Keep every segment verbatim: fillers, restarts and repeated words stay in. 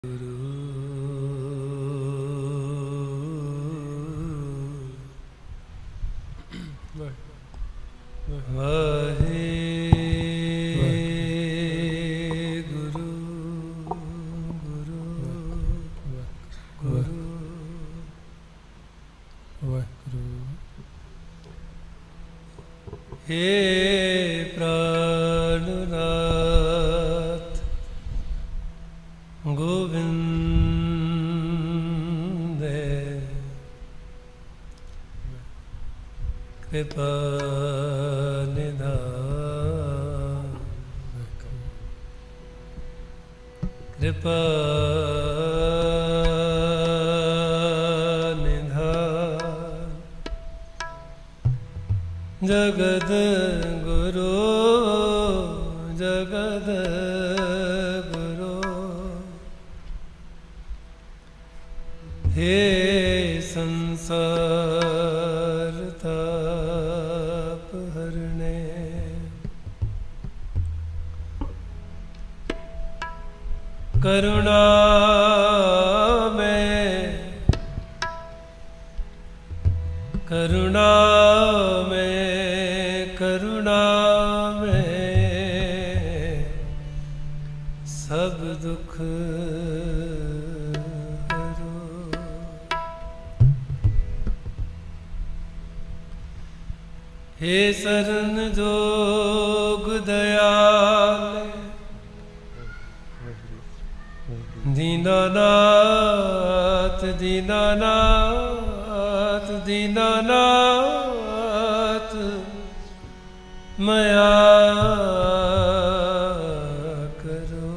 हे प्राणनाथ गोविंद कृपा निधान कृपा जगद गुरु जगद गुरु हे संसार ताप हरने करुणा में करुणा में करुणा में सब दुख हरो। हे शरण जोग दयाल दीनानाथ दीनानाथ दीनानाथ मया करो।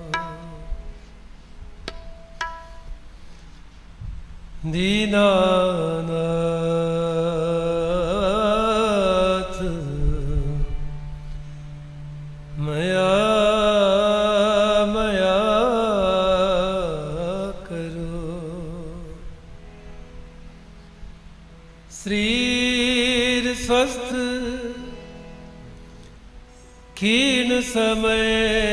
दीनानाथ मया मया करो। शरीर स्वस्थ क्षीण समय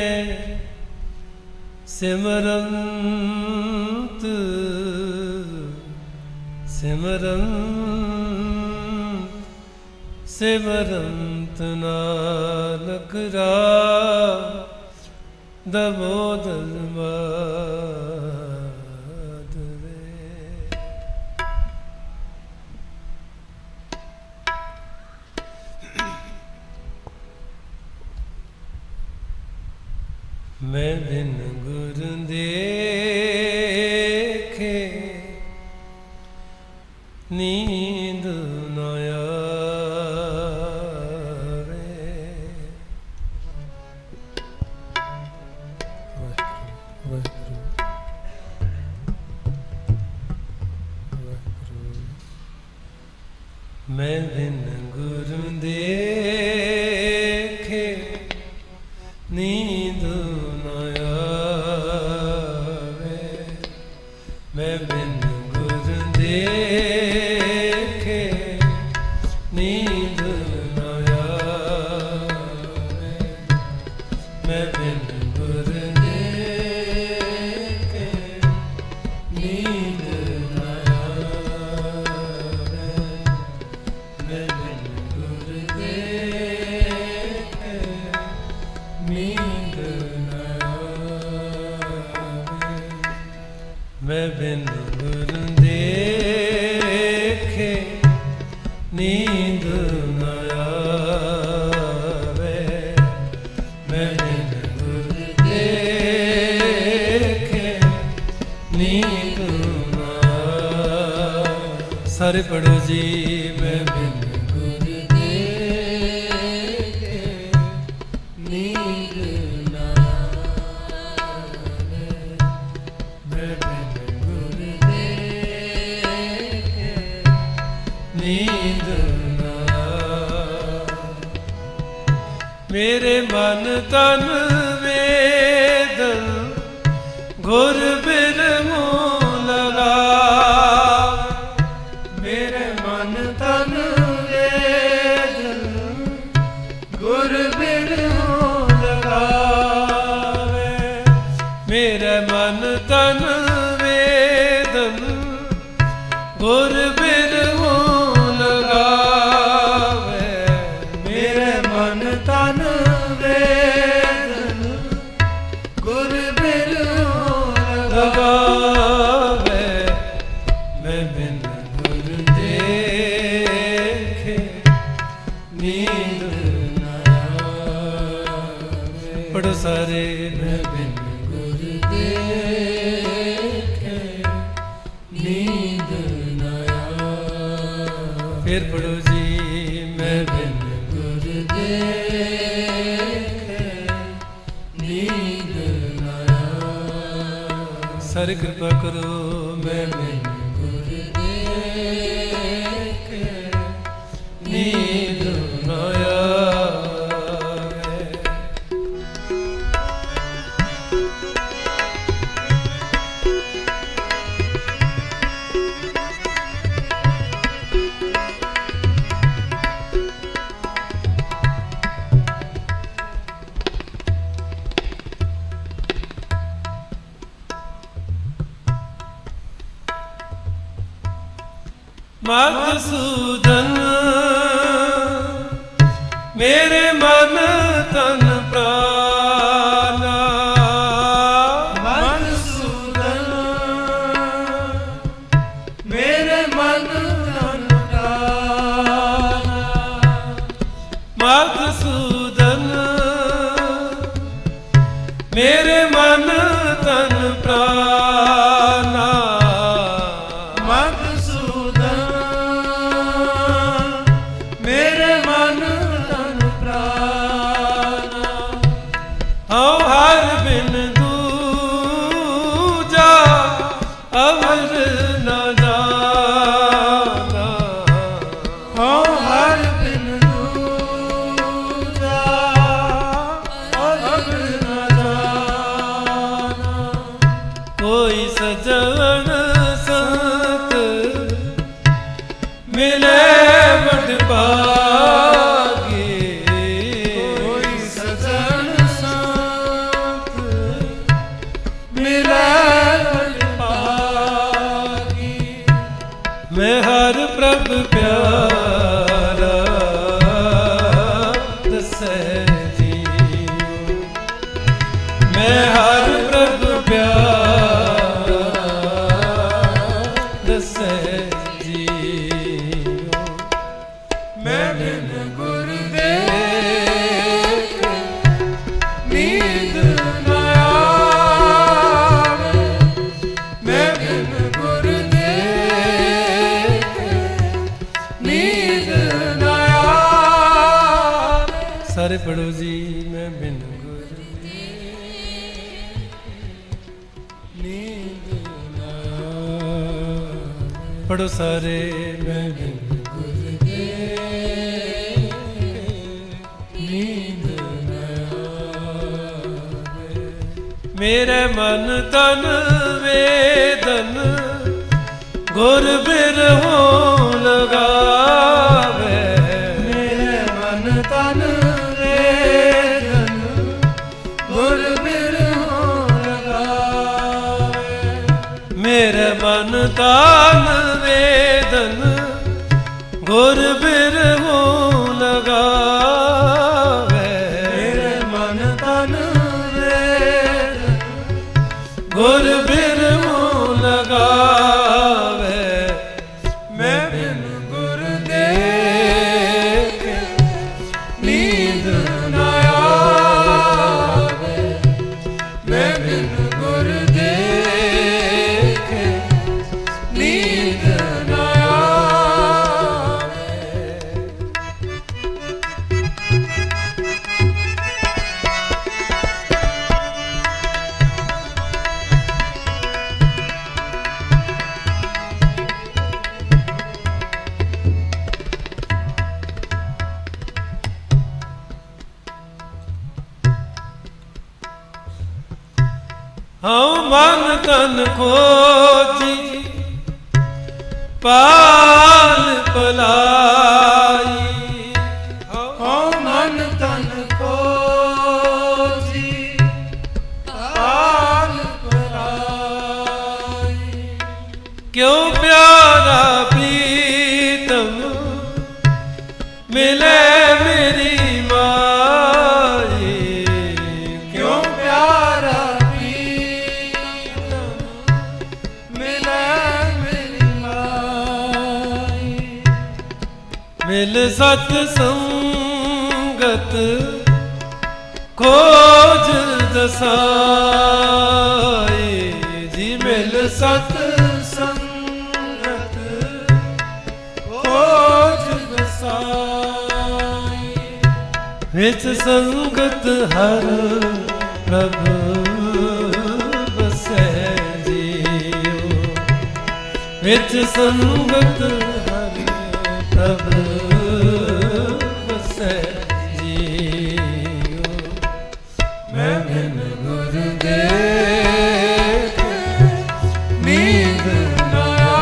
सिमरंत सिमरंत सिमरंत नानक दामोदर माधवे। मैं बिन गुर देखे नींद न आवे। मैं बिन गुर देखे नींद मैं बिन गुर देखे नींद न आवे। मैं बिन गुर देखे नींद न आवे। मैं बिन गुर देखे नींद न आवे। मैं बिन गुर देखे नींद न आवे। मैं बिन गुर देखे नींद न आवे। सारे पढ़ो जी। मैं बिन गुर देखे नींद न आवे। मैं नींद न मेरे मन तन वेदन घुर बिर मुँह लगा। मेरे मन तन वेदन घुर बिर मुँह लगा। मेरे मन तन तन वेदन गुर बिरहु लगावे। मेरे मन तन वेदन गुर बिरहु लगावे। मैं बिन गुर देखे नींद न आवे। पढ़ो सारे। मैं बिन गुर देखे नींद न आवे। फिर पढ़ो जी। मैं बिन गुर देखे नींद न आवे। सारे कृपा करो। मैं बिन गुर देखे नींद न आवे। मधुसूदन मेरे मन तन प्राणा। मधुसूदन मेरे मन तन प्राणा। मधुसूदन मेरे मन तन प्राणा। कोई सजन संत मिले बड़ भागे। कोई सजन संत मिले बड़ भागे। मैं हर प्रभु प्यारा दसै जीओ। मैं हर प्रभु प्यारा सारे पढ़ो जी। मैं बिन गुर नींद न आवे। पढ़ो सारे। मैं बिन गुर नींद न आवे। मेरे मन तन वेदन गुर बिरहु लगावे। मेरे मन तन मेरे मन तन वेदन गुर बिरहु लगावे। मेरे मन तन वेदन गुर बिरहु लगावे। मैं बिन गुर देखे नींद न आवे। मैं बिन गुर देखे नींद न आवे। हाँ मन तन को जी पाल पलाई। हाँ मन तन को जी पाल पलाई। क्यों प्यारा प्रीतम मिले मेरी माए, क्यों प्यारा प्रीतम मिले मेरी माए। मिल सत्संगत खोज दसाए जी, मिल सत्संगत खोज दसाए। विच संगत हर प्रभु बसै जियो, विच संगत हर प्रभु बसै जियो। मैं बिन गुरु देख नींद न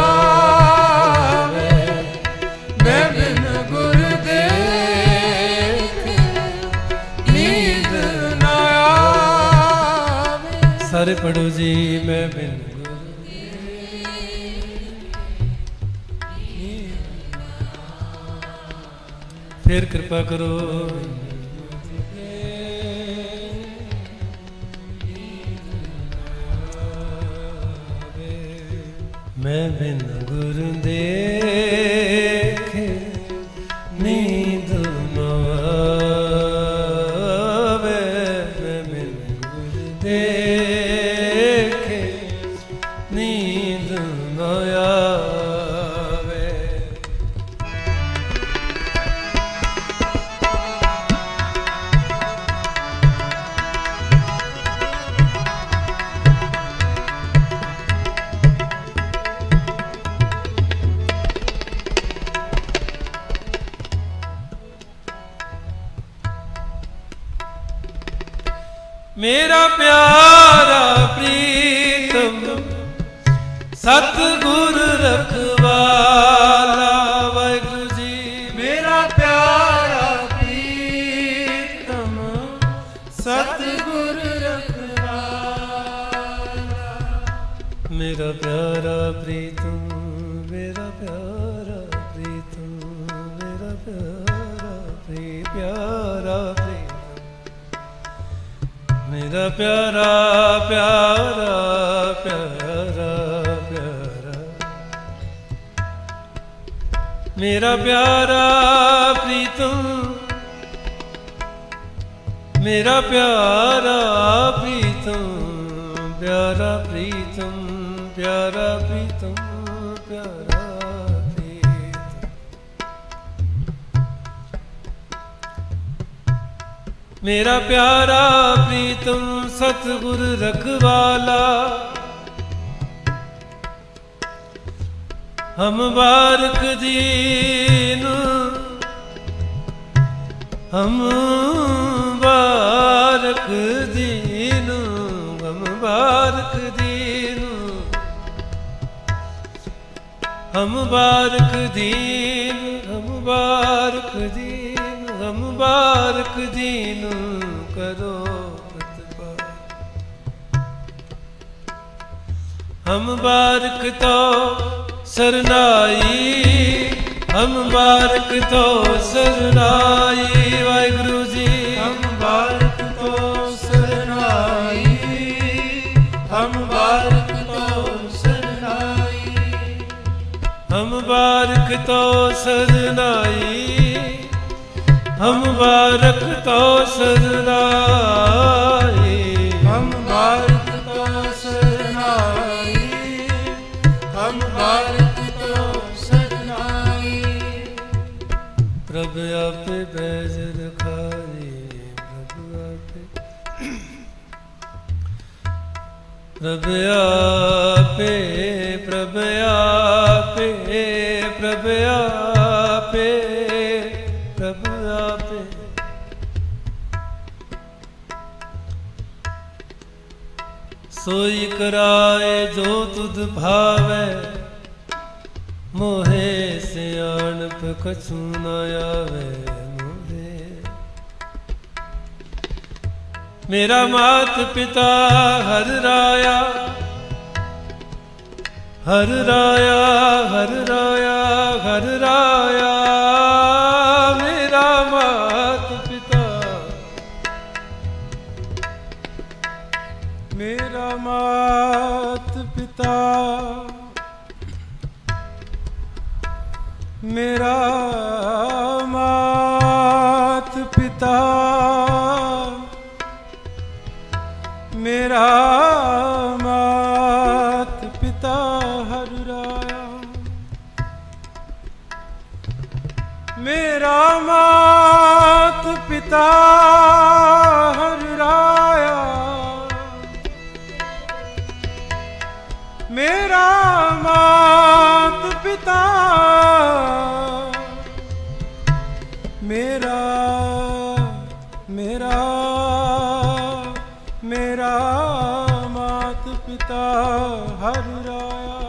आवे, मैं बिन गुरु देख नींद न आवे। सारे पढ़ो जी, मैं बिन गुरु देख। फिर कृपा करो। मैं बिन गुरु देखे नींद न आवे, मैं बिन गुरु देखे नींद न आवे। मेरा प्यारा प्रीतम सतगुर रखवाला, वाहिगुरु जी। मेरा प्यारा प्रीतम सतगुर रखवाला, मेरा प्यारा प्रीतम, मेरा प्यारा प्रीतम, मेरा प्यारा प्री प्यारा प्रीतम, मेरा प्यारा प्यारा प्यारा प्यारा, मेरा प्यारा प्रीतम, मेरा प्यारा प्रीतम, प्यारा प्रीतम, प्यारा प्रीतम, प्यारा प्रीतम। मेरा प्यारा प्रीतम सतगुर रखवाला, हम बारक दीन, हम बारक दीन, हम बारक दीन, हम बारक दीन, हम बारक दीन, हम बारक दीन करो कृपा। हम बारक तो सरनाई, हम बारक तो सरनाई, वाहिगुरु जी। हम बारक तो सरनाई, हम बारक तो सरनाई, हम बारक तो सरनाई, हम बारक तो सरनाई, हम बारक तो सरनाई, हम बारक तो सरनाई। प्रभु आपे बैज रखाई, प्रभु आपे, प्रभु आपे, प्रभु आपे, प्रभु आपे, प्रभु आपे। सोई कराए जो तुध भावे, मोहे सियाणप कछु न आवे मोहे। मेरा मात पिता हर राया, हर राया हर राया हर राया मेरा मात पिता मेरा मात पिता मेरा मात पिता मेरा मात पिता हर राया मेरा मात पिता हर राया मेरा मात पिता मेरा मेरा मेरा मात पिता हर राया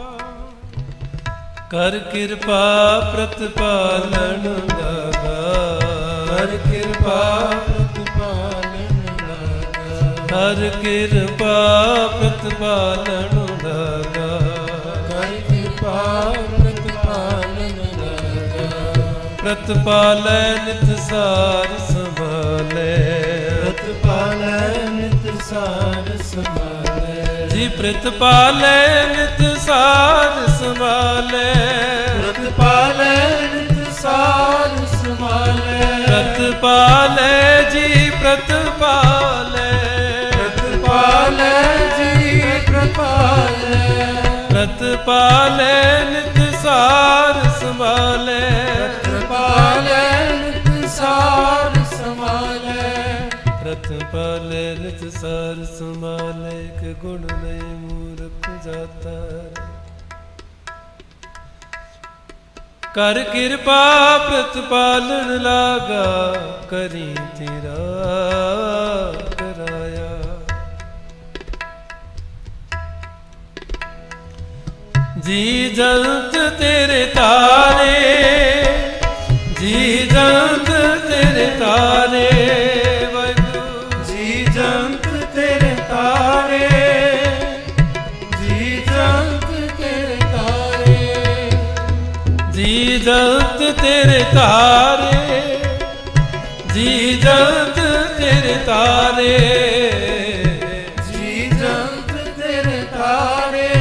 कर कृपा प्रतिपालन लगा कर कृपा प्रतिपालन लगा कर कृपा प्रतिपालन लगा कर कृपा प्रतिपालन लगा प्रतिपालै नित सार संभाले प्रतिपालै नित सार संभाले जी प्रतिपालै नित सार संभाले प्रतिपालै नित सार संभाले प्रतिपालै जी प्रतिपालै प्रतिपालै जी प्रतिपालै प्रतिपालै नित सार संभाले प्रतिपालै नित सार संभाले प्रतिपालै नित सार संभाले के गुण नहीं मूर्ख जाता कर कृपा प्रतिपालन लागा करी तेरा कराया जी जंत तेरे तारे जी जंत तेरे तारे जी जंत तेरे तारे जी जंत तेरे तारे जी जंत तेरे तारे जी जंत तेरे तारे जी जंत तेरे तारे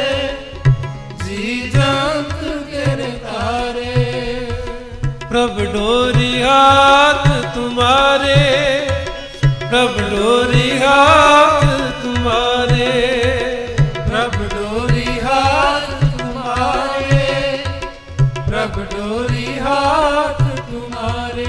जी जंत तेरे तारे प्रभ डोरी हाथ तुम्हारे प्रभ डोरी हाथ तुम्हारे प्रभ डोरी हाथ तुम्हारे प्रभ डोरी हाथ तुम्हारे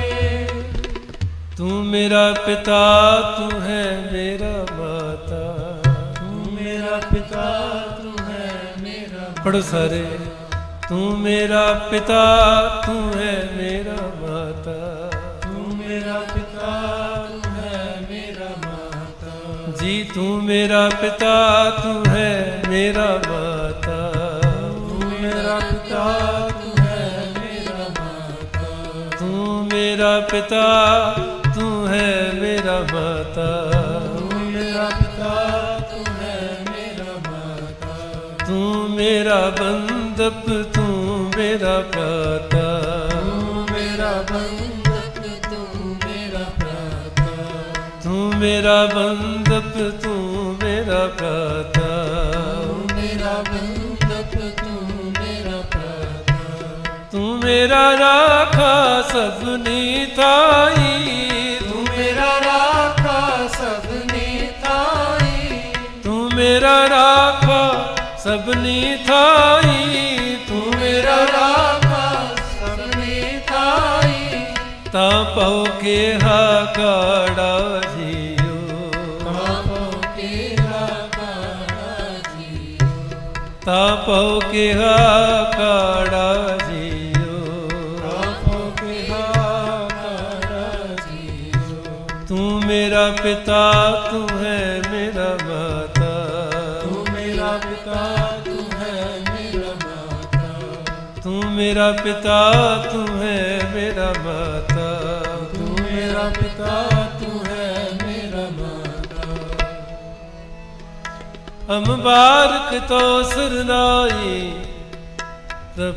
तू मेरा पिता तू है मेरा माता तू मेरा पिता तू है मेरा पढ़ो सारे तू मेरा पिता तू है मेरा माता तू मेरा पिता तू है मेरा माता जी तू मेरा पिता तू है मेरा माता तू मेरा पिता तू है मेरा माता तू मेरा पिता तू है मेरा माता तू मेरा पिता तू है मेरा माता तू मेरा बंधप तू मेरा प्राता तू मेरा बंधप तू मेरा प्राता तू मेरा बंधप तू मेरा प्राता तू मेरा बंधप तू मेरा प्राता तू मेरा राखा सबनी थाई तू मेरा राखा सबनी थाई तू मेरा राखा सबनी थाई तू मेरा राखा सबनी थाई ता पौ के हा काड़ा जियो ता पौ के हा काड़ा जियो ता पौ के हा काड़ा जियो ता पौ के हा काड़ा जियो तू मेरा पिता तू है मेरा माता तू मेरा पिता तू है मेरा माता तू मेरा पिता तू है मेरा माता तू मेरा पिता तू है मेरा माता ਅਮਬਾਰਕ ਤੋ ਸਰਨਾਈ ਪ੍ਰਭ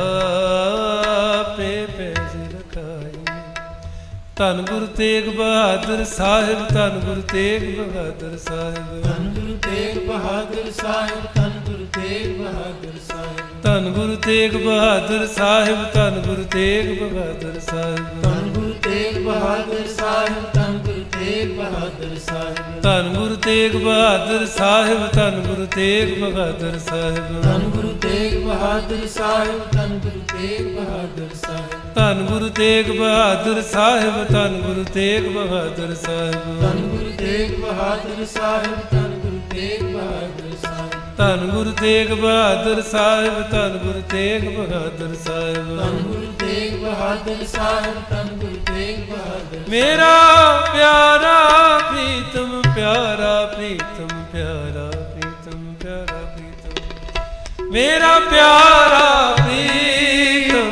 ਆਪੇ ਪੈਜ ਰਖਾਈ। ਧੰਨ ਗੁਰੂ ਤੇਗ ਬਹਾਦਰ ਸਾਹਿਬ, ਧੰਨ ਗੁਰੂ ਤੇਗ ਬਹਾਦਰ ਸਾਹਿਬ, ਧੰਨ ਗੁਰੂ ਤੇਗ ਬਹਾਦਰ ਸਾਹਿਬ, ਧੰਨ ਗੁਰੂ ਤੇਗ ਬਹਾਦਰ ਸਾਹਿਬ, ਧੰਨ ਗੁਰੂ ਤੇਗ ਬਹਾਦਰ ਸਾਹਿਬ, ਧੰਨ ਗੁਰੂ ਤੇਗ ਬਹਾਦਰ ਸਾਹਿਬ, ਧੰਨ ਗੁਰੂ ਤੇਗ ਬਹਾਦਰ ਸਾਹਿਬ, ਧੰਨ ਗੁਰੂ ਤੇਗ ਬਹਾਦਰ ਸਾਹਿਬ, ਧੰਨ ਗੁਰੂ ਤੇਗ ਬਹਾਦਰ ਸਾਹਿਬ, ਧੰਨ ਗੁਰੂ ਤੇਗ ਬਹਾਦਰ ਸਾਹਿਬ, ਧੰਨ ਗੁਰੂ ਤੇਗ ਬਹਾਦਰ ਸਾਹਿਬ, ਧੰਨ ਗੁਰੂ ਤੇਗ ਬਹਾਦਰ ਸਾਹਿਬ, ਧੰਨ ਗੁਰੂ ਤੇਗ ਬਹਾਦਰ ਸਾਹਿਬ, ਧੰਨ ਗੁਰੂ ਤੇਗ ਬਹਾਦਰ ਸਾਹਿਬ, ਧੰਨ ਗੁਰੂ ਤੇਗ ਬਹਾਦਰ ਸਾਹਿਬ, ਧੰਨ ਗੁਰੂ ਤੇਗ ਬਹਾਦਰ ਸਾਹਿਬ, ਧੰਨ ਗੁਰੂ ਤੇਗ ਬਹਾਦਰ ਸਾਹਿਬ, ਧੰਨ ਗੁਰੂ ਤੇਗ ਬਹਾਦਰ ਸਾਹਿਬ, ਧੰਨ ਗੁਰੂ ਤੇਗ ਬਹਾਦਰ ਸਾਹਿਬ, ਧੰਨ ਗੁਰੂ ਤੇਗ ਬਹਾਦਰ। ਮੇਰਾ ਪਿਆਰਾ ਪ੍ਰੀਤਮ, ਪਿਆਰਾ ਪ੍ਰੀਤਮ, ਪਿਆਰਾ ਪ੍ਰੀਤਮ, ਪਿਆਰਾ ਪ੍ਰੀਤਮ, ਮੇਰਾ ਪਿਆਰਾ ਪ੍ਰੀਤਮ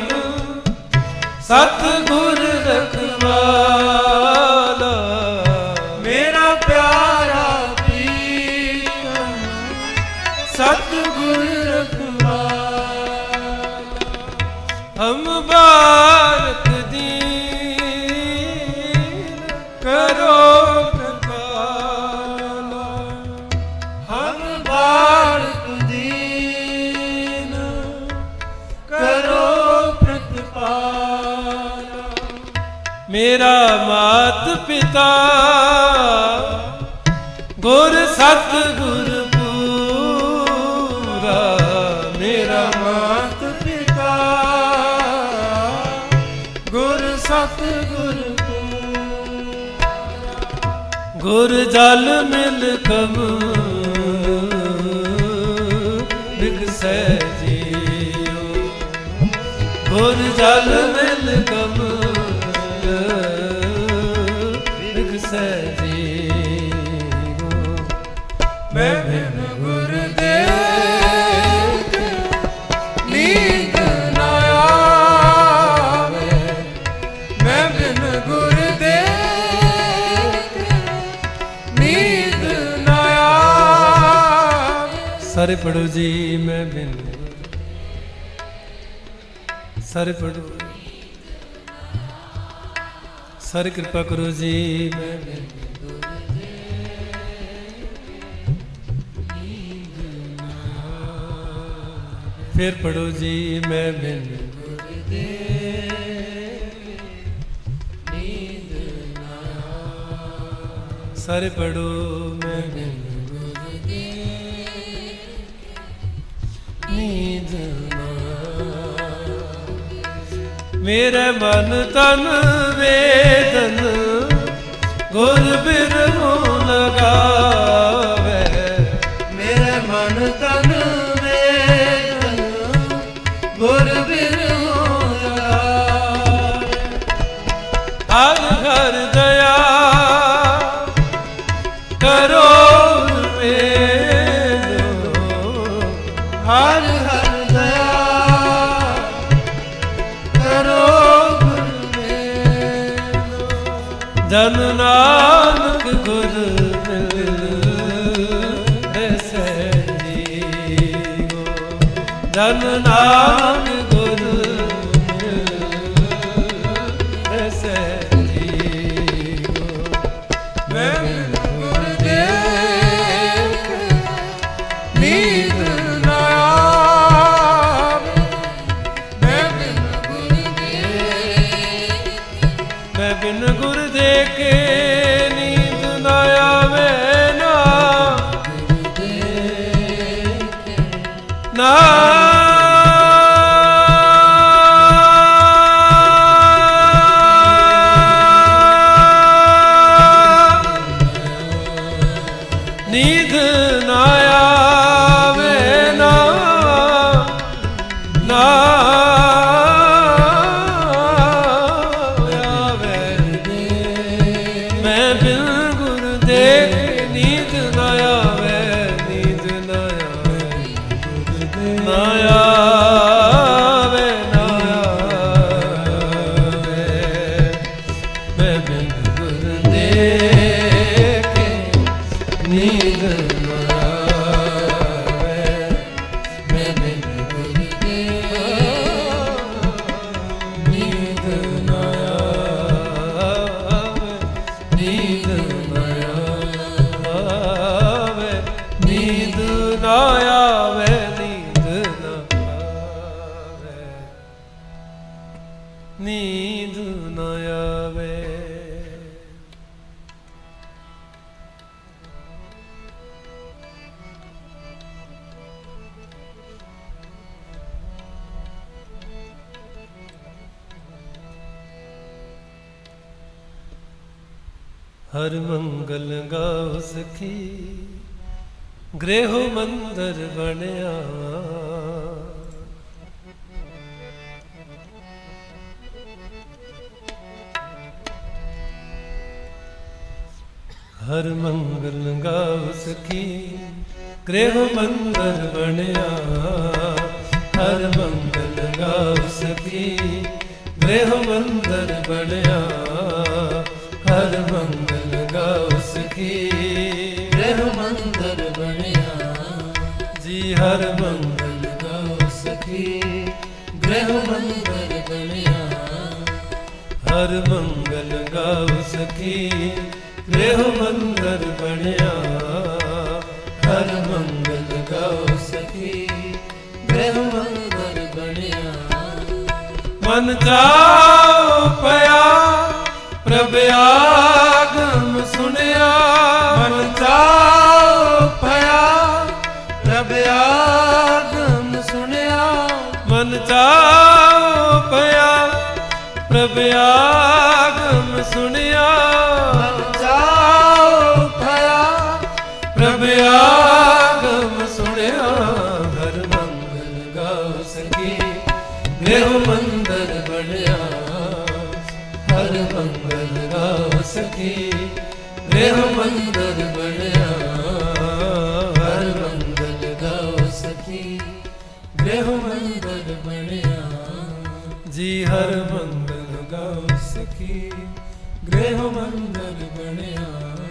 ਸਤਿਗੁਰ ਰਖਵਾਲਾ, ਮੇਰਾ ਪਿਆਰਾ ਪ੍ਰੀਤਮ ਸਤਿਗੁਰ ਰਖਵਾਲਾ। ਹਮ ਬਾਰਕ ਦੀਨ ਕਰੋ ਪ੍ਰਤਪਾਲਾ, ਹਮ ਬਾਰਕ ਦੀਨ ਕਰੋ ਪ੍ਰਤਪਾਲਾ। ਮੇਰਾ ਮਾਤ ਪਿਤਾ ਗੁਰ ਸਤਿਗੁਰ ਪੂਰਾ, ਮੇਰਾ ਮਾਤ ਪਿਤਾ ਗੁਰ ਸਤਿਗੁਰ ਪੂਰਾ, ਗੁਰ ਜਲ ਮਿਲ ਕਮ ਬਿਕਸੈ ਜੀਉ, ਗੁਰ ਜਲ ਮਿਲ ਕਮ ਬਿਕਸੈ ਜੀਉ। ਮੈਂ ਬਿਨ ਗੁਰ ਦੇਖ ਨੀਂਦ ਨਾ ਆਵੇ, ਮੈਂ ਬਿਨ ਗੁਰ ਦੇਖ ਨੀਂਦ ਨਾ ਆਵੇ। ਸਾਰੇ ਪੜੋ ਜੀ, ਮੈਂ ਬਿਨ ਸਾਰੇ ਪੜੋ, ਸਾਰੇ ਕਿਰਪਾ ਕਰੋ ਜੀ, ਮੈਂ ਬਿਨ ਫਿਰ ਪੜੋ ਜੀ, ਮੈਂ ਬਿਨ ਸਾਰੇ ਪੜੋ, ਮੈਂ ਬਿਨ ਨੀਂਦ ਨਾ। ਮੇਰੇ ਮਨ ਤਨ ਵੇਦਨ ਗੁਰ ਬਿਰਹੋਂ ਲਗਾਵੇ, ਮੇਰੇ ਮਨ ਤਨ ਵੇਦਨ ਗੁਰ ਬਿਰਹੋਂ ਲਗਾਵੇ। ਹਰ ਹਰ ਦਇਆ ਕਰੋ ਮੇਰੋ, ਹਰ ਹਰ ਦਇਆ ਕਰੋ ਗੁਰ ਮੇਰੋ। ਜਨ ਨਾਨਕ ਗੁਰ ਮਿਲੈ ਸਹਿਜੀਓ, ਜਨ ਨਾਨਕ ਗੁਰ ਮਿਲੈ ਸਹਿਜੀਓ। ਮੈਂ ਬਿਨ ਗੁਰ ਦੇਖ ਨੀਂਦ ਨਾ ਆਵੇ, ਮੈਂ ਬਿਨ ਗੁਰ ਦੇਖ ਮੈਂ ਬਿਨ ਗੁਰ ਦੇਖੇ ਨੀਂਦ ਨਾ ਆਵੇ ਨਾ, ਨਾ ਨੀਂਦ ਨਾ ਆਵੇ ਨਾ, ਨਾ ਆਵੇ। ਮੈਂ ਬਿਨ ਗੁਰ ਦੇਖ ਨੀਂਦ ਨਾ ਆਵੇ, ਨੀਂਦ ਨਾ ਆਵੇ, ਨਾ ਆਵੇ, ਨਾ ਆਵੇ। ਮੈਂ ਬਿਨ ਗੁਰ ਦੇਖ ਨੀਂਦ ਨਾ ਆਵੇ। ਹਰ ਮੰਗਲ ਗਾਓ ਸਖੀ ਗ੍ਰਹਿ ਮੰਦਰ ਬਣਿਆ। ਹਰ ਮੰਗਲ ਗਾਓ ਸਖੀ ਗ੍ਰਹਿ ਮੰਦਰ ਬਣਿਆ। ਹਰ ਮੰਗਲ ਗਾਓ ਸਖੀ ਗ੍ਰਹਿ ਮੰਦਰ ਬਣਿਆ। ਹਰ ਮੰਗਲ ਗਾਓ ਸਖੀ ਗ੍ਰਹਿ ਮੰਦਰ ਬਣਿਆ। ਜੀ ਹਰ ਮੰਗਲ ਗਾਓ ਸਖੀ ਗ੍ਰਹਿ ਮੰਦਰ ਬਣਿਆ। ਹਰ ਮੰਗਲ ਗਾਓ ਸਖੀ ਗ੍ਰਹਿ ਮੰਦਰ ਬਣਿਆ। ਹਰ ਮੰਗਲ ਗਾਓ ਸਖੀ ਗ੍ਰਹਿ ਮੰਦਰ ਬਣਿਆ। ਮਨ ਚਾਉ ਪਿਆ ਪ੍ਰਭ ਆਗਮ ਸੁਣਿਆ। ਮਨ ਚਾਉ ਪਿਆ ਪ੍ਰਭ ਆਗਮ ਸੁਣਿਆ। ਮਨ ਚਾਉ ਪਿਆ ਪ੍ਰਭ ਆਗਮ ਸੁਣਿਆ। ਮਨ ਚਾਉ ਪਿਆ ਪ੍ਰਭ ਆਗਮ ਸੁਣਿਆ। ਹਰ ਮੰਗਲ ਗਾਓ ਸਖੀ ਗ੍ਰਹਿ ਮੰਦਰ ਬਣਿਆ। ਹਰ ਮੰਗਲ ਗਾਓ ਸਖੀ ਗ੍ਰਹਿ ਮੰਦਰ ਬਣਿਆ। ਹਰ ਮੰਗਲ ਗਾਓ ਸਖੀ ਗ੍ਰਹਿ ਮੰਦਰ ਬਣਿਆ। ਜੀ ਹਰ ਮੰਗਲ ਗਾਓ ਸਖੀ ਗ੍ਰਹਿ ਮੰਦਰ ਬਣਿਆ।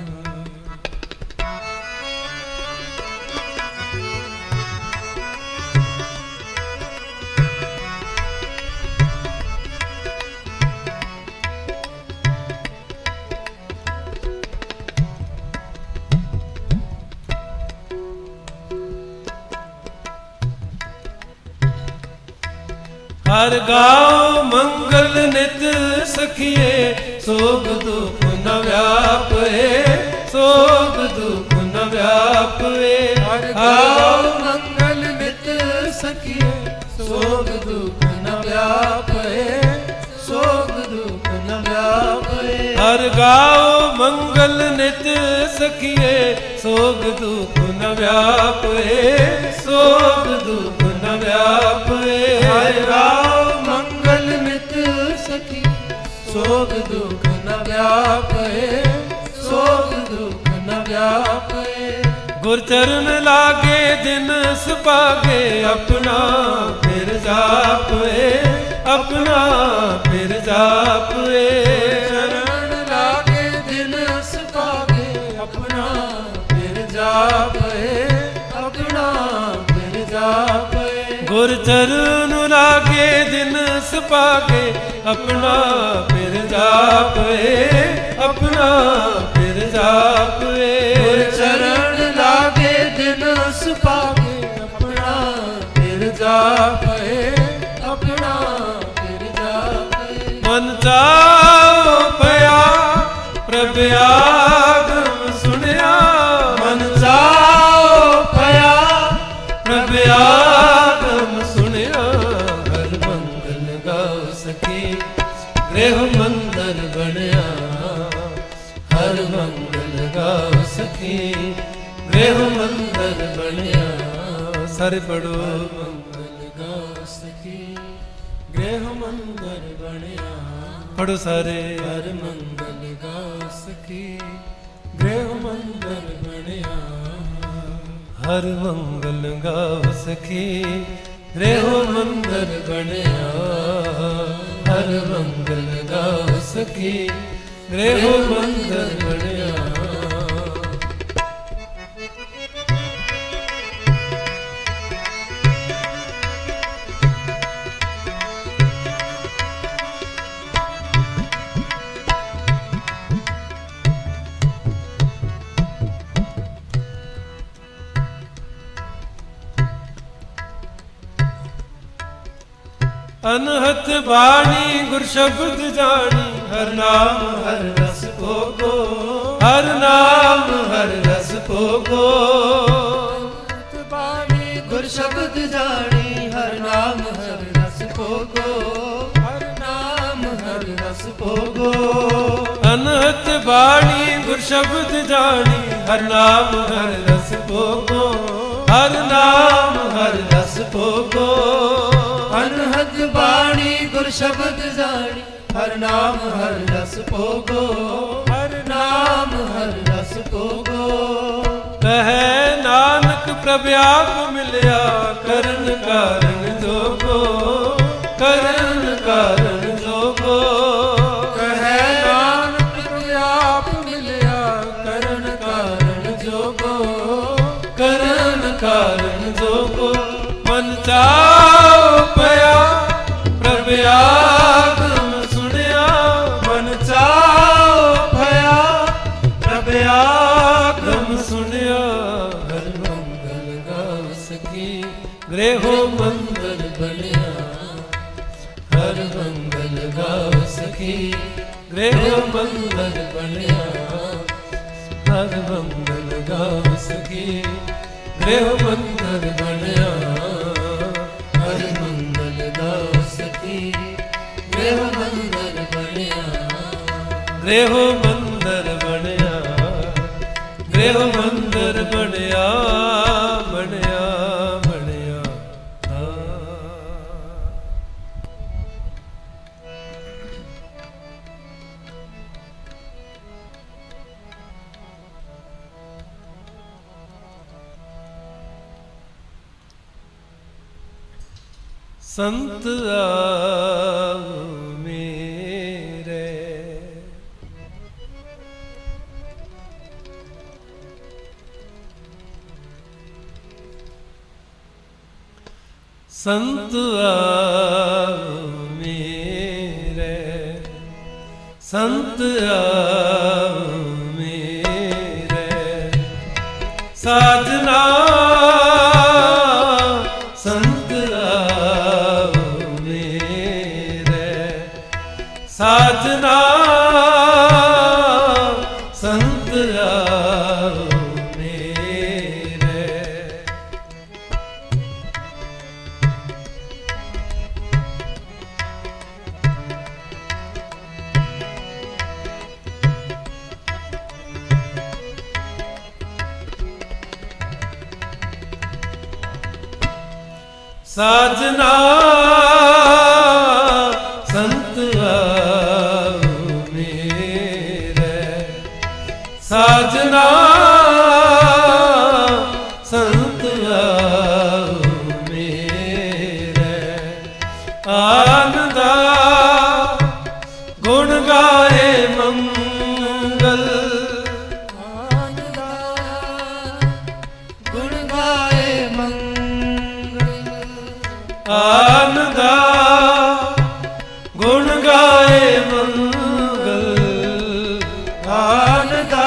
ਹਰ ਗਾਓ ਮੰਗਲ ਨਿਤ ਸਖੀਏ ਸੋਗ ਦੁਖ ਨ ਵਿਆਪੇ। ਸੋਗ ਦੁਖ ਨ ਵਿਆਪੇ। ਹਰ ਗਾਓ ਮੰਗਲ ਨਿਤ ਸਖੀਏ ਸੋਗ ਦੁਖ ਨ ਵਿਆਪੇ। ਸੋਗ ਦੁਖ ਨ ਵਿਆਪੇ। ਹਰ ਗਾਓ ਮੰਗਲ ਨਿਤ ਸਖੀਏ ਸੋਗ ਦੁਖ ਨ ਵਿਆਪੇ। ਸੋਗ ਦੁਖ ਨ ਵਿਆਪੇ। ਹਰ ਗਾਓ ਮੰਗਲ ਨਿਤ ਸਖੀ ਸੋਗ ਦੁਖ ਨ ਵਿਆਪੇ। ਸੋਗ ਦੁਖ ਨ ਵਿਆਪੇ। ਗੁਰ ਚਰਨ ਲਾਗੇ ਦਿਨ ਸੁਭਾਗੇ ਆਪਣਾ ਫਿਰ ਜਾਪੇ। ਆਪਣਾ ਫਿਰ ਜਾਪੇ। ਚਰਨ ਲਾਗੇ ਦਿਨ ਸੁਭਾਗੇ ਆਪਣਾ ਫਿਰ ਜਾਪੇ। ਆਪਣਾ ਫਿਰ ਜਾਪੇ। ਗੁਰ ਚਰਨ ਲਾਗੇ ਦਿਨ ਸੁਭਾਗੇ ਆਪਣਾ ਫਿਰ ਜਾਪੇ। ਆਪਣਾ ਫਿਰ ਜਾਪੇ। ਗੁਰ ਚਰਨ ਲਾਗੇ ਦਿਨ ਸੁਭਾਗੇ ਆਪਣਾ ਫਿਰ ਜਾਪੇ। ਆਪਣਾ ਫਿਰ ਜਾਪੇ। ਮਨ ਚਾਉ ਪਿਆ ਪ੍ਰਭ ਆਗਮ ਸੁਣਿਆ। ਮਨ ਚਾਉ ਪਿਆ ਪ੍ਰਭ ਆਗਮ ਸੁਣਿਆ। ਹਰ ਮੰਗਲ ਗਾਓ ਸਖੀ ਗ੍ਰਹਿ ਮੰਦਰ ਬਣਿਆ। ਹਰ ਮੰਗਲ ਗਾਓ ਸਖੀ ਗ੍ਰਹਿ ਮੰਦਰ ਬਣਿਆ। ਸਾਰੇ ਪੜੋ ਮੰਗਲ ਗਾਓ ਸਖੀ ਗ੍ਰਹਿ ਮੰਦਰ ਬਣਿਆ। ਪੜੋ ਸਾਰੇ। ਹਰ ਮੰਗਲ ਗਾਓ ਸਖੀ ਗ੍ਰਹਿ ਮੰਦਰ ਬਣਿਆ। ਹਰ ਮੰਗਲ ਗਾਓ ਸਖੀ ਗ੍ਰਹਿ ਮੰਦਰ ਬਣਿਆ। ਹਰ ਮੰਗਲ ਗਾਓ ਸਖੀ ਗ੍ਰਹਿ ਮੰਦਰ ਬਣਿਆ। ਅਨਹਤ ਬਾਣੀ ਗੁਰ ਸ਼ਬਦ ਜਾਣੀ। ਹਰ ਨਾਮ ਹਰ ਰਸ ਭੋਗੋ। ਹਰ ਨਾਮ ਹਰ ਰਸ ਭੋਗੋ। ਅਨਹਤ ਬਾਣੀ ਗੁਰ ਸ਼ਬਦ ਜਾਣੀ। ਹਰ ਨਾਮ ਹਰ ਰਸ ਭੋਗੋ। ਹਰ ਨਾਮ ਹਰ ਰਸ ਭੋਗੋ। ਅਨਹਤ ਬਾਣੀ ਗੁਰ ਸ਼ਬਦ ਜਾਣੀ ਹਰ ਨਾਮ ਹਰ ਰਸ ਭੋਗੋ ਹਰ ਨਾਮ ਹਰ ਰਸ ਭੋਗੋ ਅਨਹਦ ਬਾਣੀ ਗੁਰ ਸ਼ਬਦ ਜਾਣੀ ਹਰ ਨਾਮ ਹਰ ਰਸ ਭੋਗੋ ਹਰ ਨਾਮ ਹਰ ਰਸ ਭੋਗੋ ਕਹੈ ਨਾਨਕ ਪ੍ਰਭ ਆਪ ਮਿਲਿਆ ਕਰਨ ਕਾਰਨ ਜੋਗੋ ਕਰਨ ਕਾਰਨ ਜੋਗੋ ਕਹੈ ਨਾਨਕ ਪ੍ਰਭ ਆਪ ਮਿਲਿਆ ਕਰਨ ਕਾਰਨ ਜੋਗੋ ਕਰਨ ਕਾਰਨ ਜੋਗੋ ਮਨ ਚਾਉ ਪਿਆ ਪ੍ਰਭ ਆਗਮ ਸੁਣਿਆ ਮਨ ਚਾਉ ਭਇਆ ਪ੍ਰਭ ਆਗਮ ਸੁਣਿਆ ਹਰ ਮੰਗਲ ਗਾਵ ਸਕੀ ਗ੍ਰਹਿ ਮੰਗਲ ਬਣਿਆ ਹਰ ਮੰਗਲ ਗਾਵ ਸਕੀ ਗ੍ਰਹਿ ਮੰਗਲ ਬਣਿਆ ਹਰ ਮੰਗਲ ਗਾਵ ਸਕੀ ਗ੍ਰਹਿ ਮੰਗਲ ਬਣਿਆ ਹਰ ਮੰਗਲ ਗਾਵ ਸਕੀ ਗ੍ਰਹਿ ਮੰਗਲ ਬਣਿਆ ਗ੍ਰਹਿ ਮੰਦਰ ਬਣਿਆ ਗ੍ਰਹਿ ਮੰਦਰ ਬਣਿਆ ਬਣਿਆ ਬਣਿਆ ਹਾਂ। ਸੰਤ ਆਓ ਮੇਰੇ ਸੰਤ ਆਓ ਮੇਰੇ ਸੰਤ ਆਓ ਮੇਰੇ ਸਾਜਨਾ ਸੰਤ ਆਓ ਮੇਰੇ ਸਾਜਨਾ ਸੰਤ ਆਓ ਮੇਰੇ ਸਾਜਨਾ ਸੰਤ ਆਓ ਮੇਰੇ ਸਾਜਨਾ ਸੰਤ ਆਓ ਮੇਰੇ ਆਨੰਦਾ ਗੁਣ ਗਾਏ ਮੰਗਲ ਆਨੰਦਾ ਗੁਣ ਗਾਏ ਮੰਗਲ ਆਨੰਦਾ ਗੁਣ ਗਾਏ ਮੰਗਲ ਆਨੰਦਾ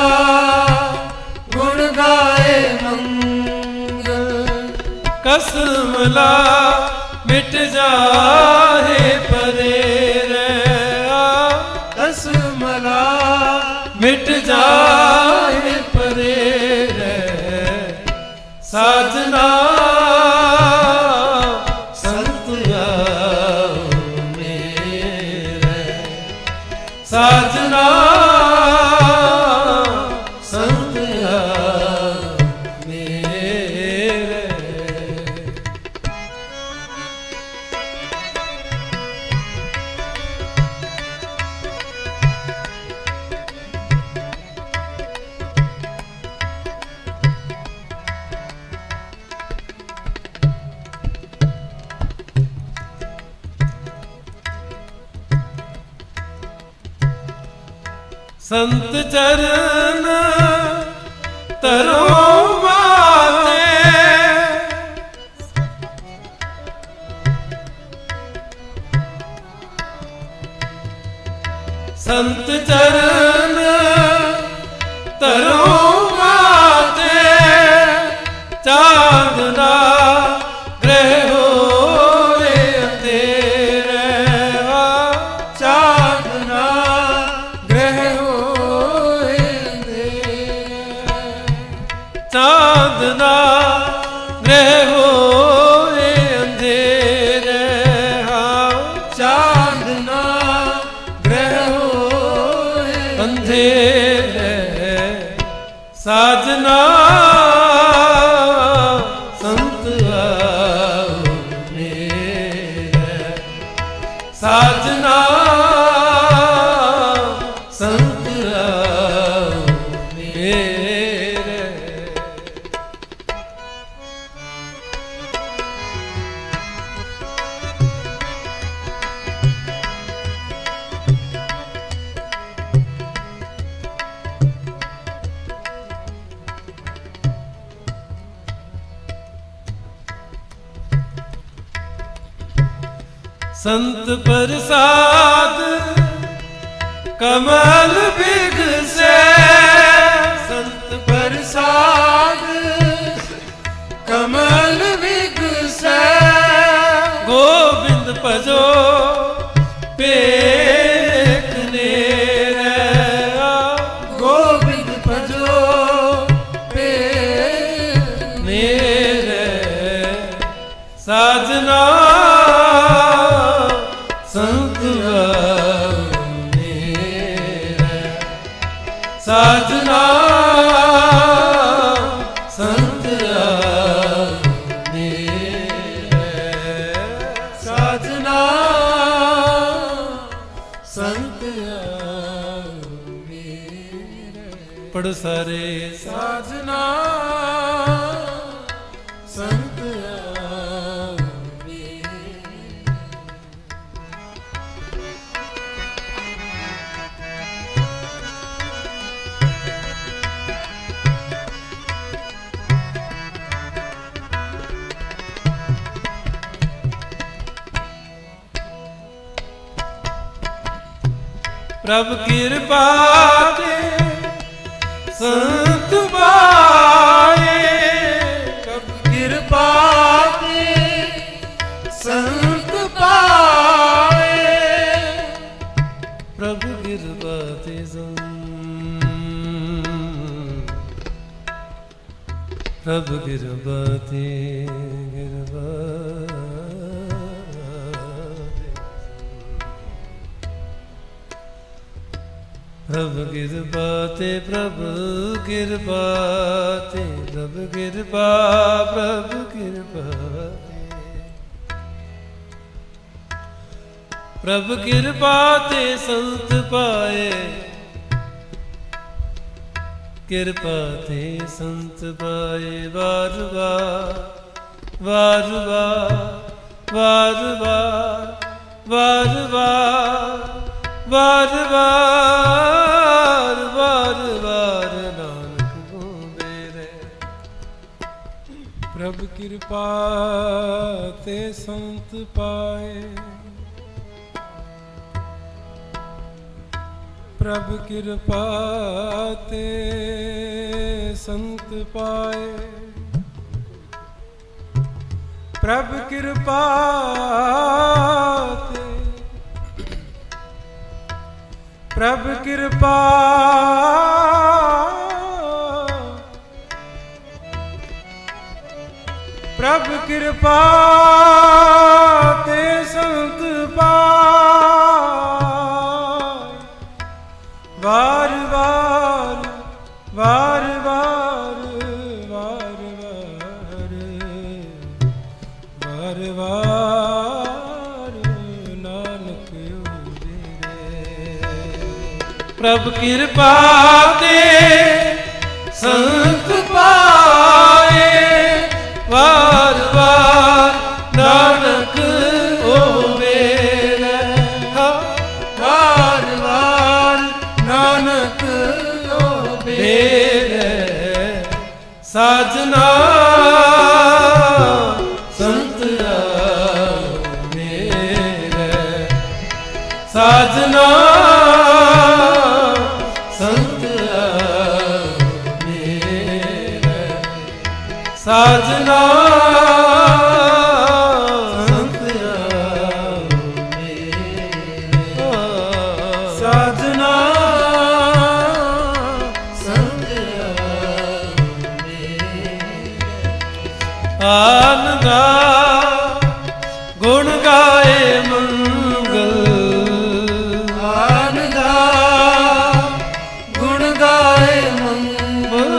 ਗੁਣ ਗਾਏ ਮੰਗਲ ਕਸਮ ਲਾ ਮਿਟ ਜਾਏ ਪਰੇ ਰਹਿਆ ਕਸਮ ਲਾ ਮਿਟ ਜਾਏ ਪਰੇ ਰਹਿ ਸਾਜਨਾ ਸੰਤ ਆਓ ਮੇਰੇ ਸਾਜਨਾ ਸੰਤ ਆਓ ਮੇਰੇ ਸੰਤ ਚਰਨ ਤਰੋ ਮਾਤੇ ਸੰਤ ਚਰਨ ਤਰੋ ਮਾਤੇ ਚਾਂਦਨਾ ਗ੍ਰਹਿ ਹੋਏ ਅੰਧੇਰੇ ਚਾਂਦਨਾ ਗ੍ਰਹਿ ਹੋਏ ਅੰਧੇਰੇ ਚਾਂਦਨਾ ਗ੍ਰਹਿ ਹੋਏ ਅੰਧੇਰੇ ਚਾਂਦਨਾ ਗ੍ਰਹਿ ਹੋਏ ਅੰਧੇਰੇ संत प्रसाद कमल बिगसे, संत प्रसाद कमल बिगसे, गोविंद भजो पेख नेरे, गोविंद भजो पेख नेरे, साजना संत मेरे, साजना संत मेरे, साजना संत मेरे। पढ़ो सारे, साजना संत प्रभ कृपा दे संत पाए, प्रभ कृपा दे संत पाए, प्रभ कृपा दे संत, प्रभ कृपा दे कृपा प्रभ कृपा ते प्रभ कृपा ते प्रभ कृपा प्रभ कृपा प्रभ कृपा ते संत पाए, कृपा ते संत पाए, वार वार वार वार वार वार वार वार वार वार वार नानक मेरे। प्रभ कृपा ते संत पाए, प्रभ कृपा ते संत पाए, प्रभ कृपा ते प्रभ कृपा प्रभ कृपा ते संत पाए, वार वार वार वार वार वार वार वार नानक प्रभ कृपा दे संत पाए, वार वार नानक ओ मेरे, वार वार नानक ओ मेरे, साजना संत मेरे, साजना साजना संत मेरे, साजना संत मेरे। आनंदा गुण गाए मंगल, आनंदा गुण गाए मंगल,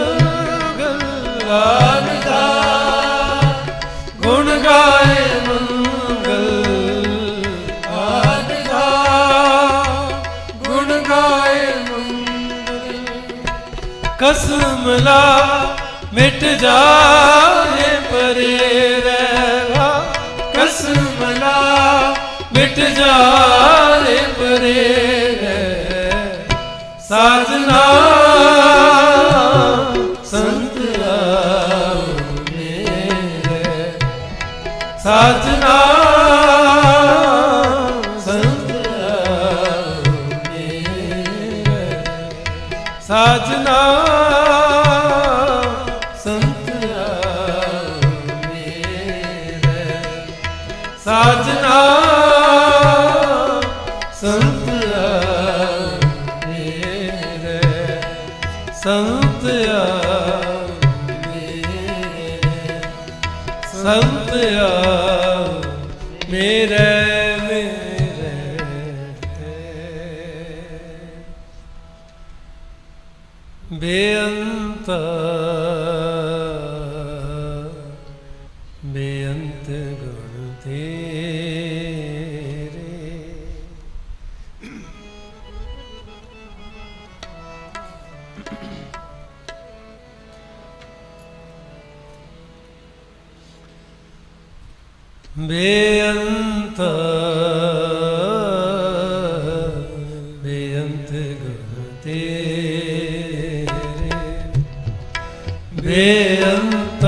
आनंदा गुण गाए मंगल, आनंदा गुण गाए मंगल। कसम ला मिट जाए परे रहा, कसम ला मिट जाए परे साजना संत मेरे, साजना ਸਾਜਨਾ ਸੰਤ ਮੇਰੇ ਸੰਤ ਮੇਰੇ ਸੰਤ ਮੇਰੇ ਬੇਅੰਤ ਬੇਅੰਤ ਗੁਣ ਤੇਰੇ ਬੇਅੰਤ ਬੇਅੰਤ ਗੁਣ ਤੇਰੇ ਬੇਅੰਤ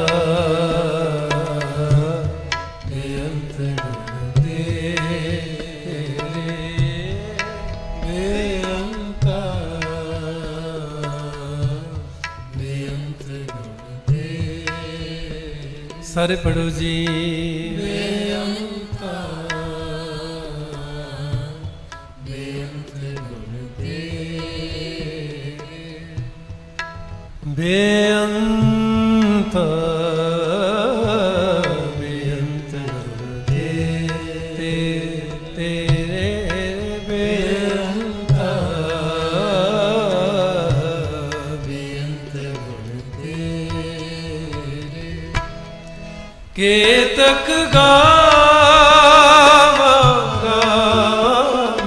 ਬੇਅੰਤ ਗੁਣ ਤੇਰੇ ਬੇਅੰਤ ਬੇਅੰਤ ਗੁਣ ਤੇਰੇ ਸਾਰੇ ਪੜੋ ਜੀ ਬੇਅੰਤ ਬੇਅੰਤ ਗੁਣ ਤੇਰੇ ਬੇਅੰਤ ਬੇਅੰਤ ਗੁਣ ਤੇਰੇ ਤੇਰੇ ਬੇਅੰਤ ਬੇਅੰਤ ਗੁਣ ਤੇਰੇ ਕੇਤਕ ਗਾਵਾਂ ਰਾਮ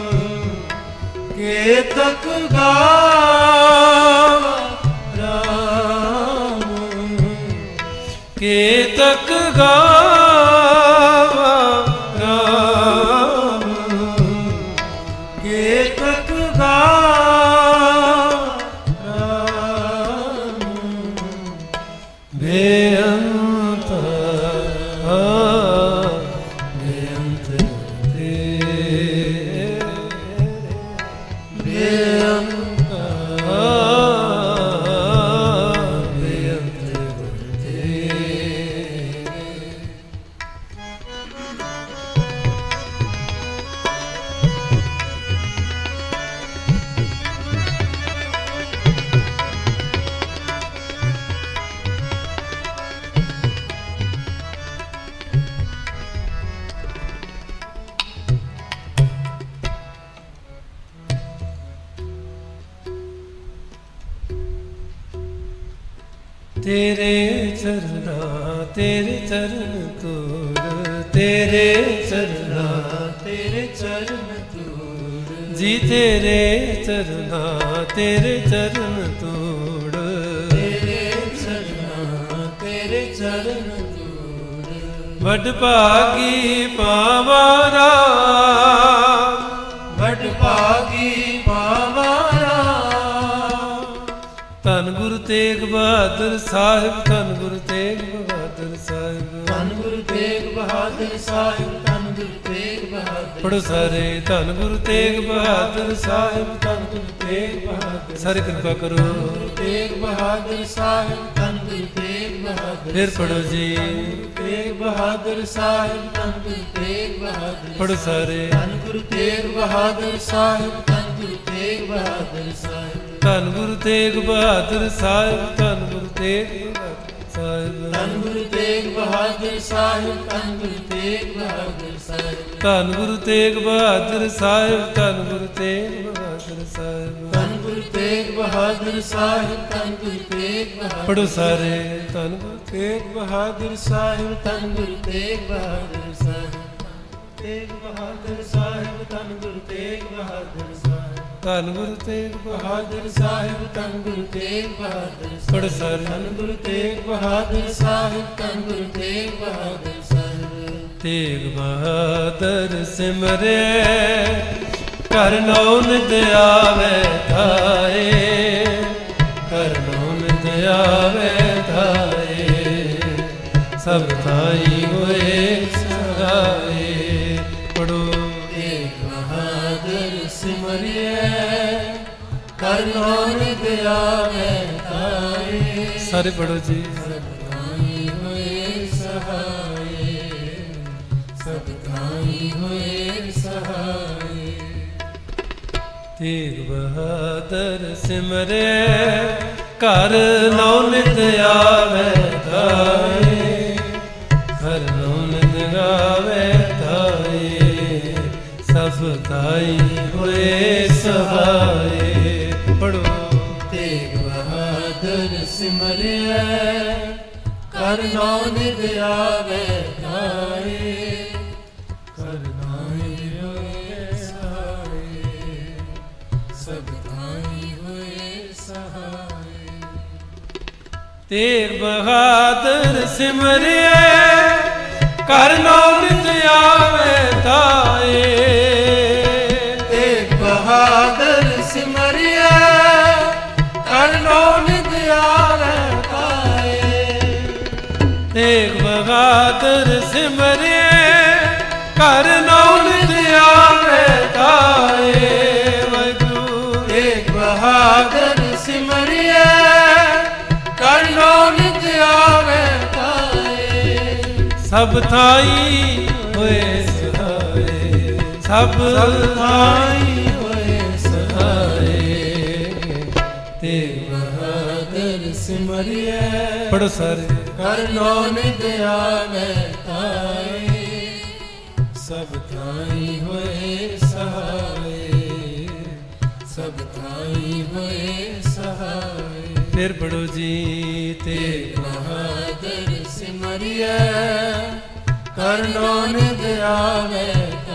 ਕੇਤਕ ਗਾਵਾਂ ਰਾਮ ਕੇਤਕ ਗਾਵਾਂ ਰਾਮ ਕੇਤਕ ਗਾਵਾਂ ਰਾਮ ਬੇਅੰਤ ਬੇਅੰਤ ਤੇਰੇ ਬੇਅੰਤ ਬੇਅੰਤ ਤੇਰੇ ਤੇਰੇ ਚਰਨਾਂ ਤੇਰੇ ਚਰਨ ਤੋੜ ਤੇਰੇ ਚਰਨਾਂ ਤੇਰੇ ਚਰਨ ਤੋੜ ਜੀ ਤੇਰੇ ਚਰਨਾਂ ਤੇਰੇ ਚਰਨ ਤੋੜ ਤੇਰੇ ਚਰਨਾਂ ਤੇਰੇ ਚਰਨ ਤੋੜ ਵੱਡ ਭਾਗੀ ਪਾਵਾਂ ਰਾਮ ਵੱਡ ਭਾਗੀ ਪਾਵਾਂ ਧੰਨ ਗੁਰੂ ਤੇਗ ਬਹਾਦਰ ਸਾਹਿਬ ਧੰਨ ਗੁਰੂ ਤੇਗ ਬਹਾਦਰ ਸਾਹਿਬ ਧੰਨ ਗੁਰੂ ਤੇਗ ਬਹਾਦਰ ਸਾਹਿਬ ਧੰਨ ਗੁਰੂ ਤੇਗ ਬਹਾਦਰ ਪੜੋ ਸਾਰੇ ਧੰਨ ਗੁਰੂ ਤੇਗ ਬਹਾਦਰ ਸਾਹਿਬ ਧੰਨ ਗੁਰੂ ਤੇਗ ਬਹਾਦਰ ਸਾਰੇ ਕਿਰਪਾ ਕਰੋ ਗੁਰੂ ਤੇਗ ਬਹਾਦਰ ਸਾਹਿਬ ਧੰਨ ਗੁਰੂ ਤੇਗ ਬਹਾਦਰ ਫਿਰ ਪੜੋ ਜੀ ਤੇਗ ਬਹਾਦਰ ਸਾਹਿਬ ਧੰਨ ਗੁਰੂ ਤੇਗ ਬਹਾਦਰ ਪੜੋ ਸਾਰੇ ਧੰਨ ਗੁਰੂ ਤੇਗ ਬਹਾਦਰ ਸਾਹਿਬ ਧੰਨ ਗੁਰੂ ਤੇਗ ਬਹਾਦਰ ਸਾਹਿਬ ਧੰਨ ਗੁਰੂ ਤੇਗ ਬਹਾਦਰ ਸਾਹਿਬ ਧੰਨ ਗੁਰੂ ਤੇਗ ਸਾਹਿਬ ਧੰਨ ਗੁਰੂ ਤੇਗ ਬਹਾਦਰ ਸਾਹਿਬ ਧੰਨ ਗੁਰੂ ਤੇਗ ਬਹਾਦਰ ਸਾਹਿਬ ਧੰਨ ਗੁਰੂ ਤੇਗ ਬਹਾਦਰ ਸਾਹਿਬ ਧੰਨ ਗੁਰੂ ਤੇਗ ਬਹਾਦਰ ਸਾਹਿਬ ਧੰਨ ਗੁਰੂ ਤੇਗ ਬਹਾਦਰ ਸਾਹਿਬ ਧੰਨ ਗੁਰੂ ਤੇਗ ਬਹਾਦਰ ਪੜੋ ਸਾਰੇ ਧੰਨ ਗੁਰੂ ਤੇਗ ਬਹਾਦਰ ਸਾਹਿਬ ਧੰਨ ਗੁਰੂ ਤੇਗ ਬਹਾਦਰ ਸਾਹਿਬ ਤੇਗ ਬਹਾਦਰ ਸਾਹਿਬ ਧੰਨ ਗੁਰੂ ਤੇਗ ਬਹਾਦਰ ਸਾਹਿਬ ਧੰਨ ਗੁਰੂ ਤੇਗ ਬਹਾਦਰ ਸਾਹਿਬ ਧੰਨ ਗੁਰੂ ਤੇਗ ਬਹਾਦਰ ਪੜੋ ਸਾਰੇ ਧੰਨ ਗੁਰੂ ਤੇਗ ਬਹਾਦਰ ਸਾਹਿਬ ਧੰਨ ਗੁਰੂ ਤੇਗ ਬਹਾਦਰ ਸਾਹਿਬ ਤੇਗ ਬਹਾਦਰ ਸਿਮਰੇ ਕਰ ਨਉ ਨਿਤ ਆਵੇ ਧਾਏ ਕਰ ਨਉ ਨਿਤ ਆਵੇ ਧਾਏ ਸਭ ਥਾਈ ਹੋਏ ਸਹਾਏ ਪੜੋ ਤੇਗ ਬਹਾਦਰ ਸਿਮਰਿਐ ਕਰ ਨਉ ਨਿਤ ਆਵੇ ਧਾਏ ਸਾਰੇ ਪੜੋ ਜੀ ਸਭ ਥਾਈ ਹੋਏ ਸਹਾਏ ਸਭ ਥਾਈ ਹੋਏ ਸਹਾਈ। ਤੇਗ ਬਹਾਦਰ ਸਿਮਰੇ ਘਰ ਨੌ ਨਿਤ ਆਵੇ ਧਾਏ, ਘਰ ਨੌ ਨਿਤ ਗਾਵੇ ਧਾਏ, ਸਭ ਥਾਈ ਹੋਏ ਸਹਾਏ। ਪੜੋ। ਤੇਗ ਬਹਾਦਰ ਸਿਮਰਿਆ ਘਰ ਨੌ ਨਿਤ ਆਵੇ ਧਾਏ, ਘਰ ਨੌ ਨਿਤ ਹੋਏ ਸਹਾਏ, ਸਭ ਥਾਈ ਹੋਏ ਸਹਾਏ। ਤੇਗ ਬਹਾਦਰ ਸਿਮਰਿਆ ਘਰ ਨੌ ਨਿਤ ਆਵੇ ਧਾਏ, ਤੇਗ ਬਹਾਦਰ ਸਿਮਰਿਆ ਘਰ ਨੌ ਨਿਤ ਆਵੇ ਧਾਏ, ਤੇਗ ਬਹਾਦਰ ਸਿਮਰਿਆ ਘਰ ਨੌ ਨਿਤ ਆਵੇ ਧਾਏ। ਵਾਹਿਗੁਰੂ। ਤੇਗ ਬਹਾਦਰ ਸਿਮਰਿਆ ਘਰ ਨੌ ਨਿਤ ਆਵੇ ਧਾਏ, ਸਭ ਥਾਈ ਹੋਏ ਸਹਾਏ, ਸਭ ਥਾਈ ਹੋਏ ਸਹਾਏ। ਤੇਗ ਬਹਾਦਰ ਸਿਮਰਿਆ ਪੜੋ ਸਾਰੇ। ਘਰ ਨੌ ਨਿਤ ਆਵੇ ਧਾਏ, ਸਭ ਥਾਈ ਹੋਏ ਸਹਾਏ, ਸਭ ਥਾਈ ਹੋਏ ਸਹਾਏ। ਫਿਰ ਪੜੋ ਜੀ। ਤੇਗ ਬਹਾਦਰ ਸਿਮਰਿਆ ਘਰ ਨੌ ਨਿਤ ਆਵੇ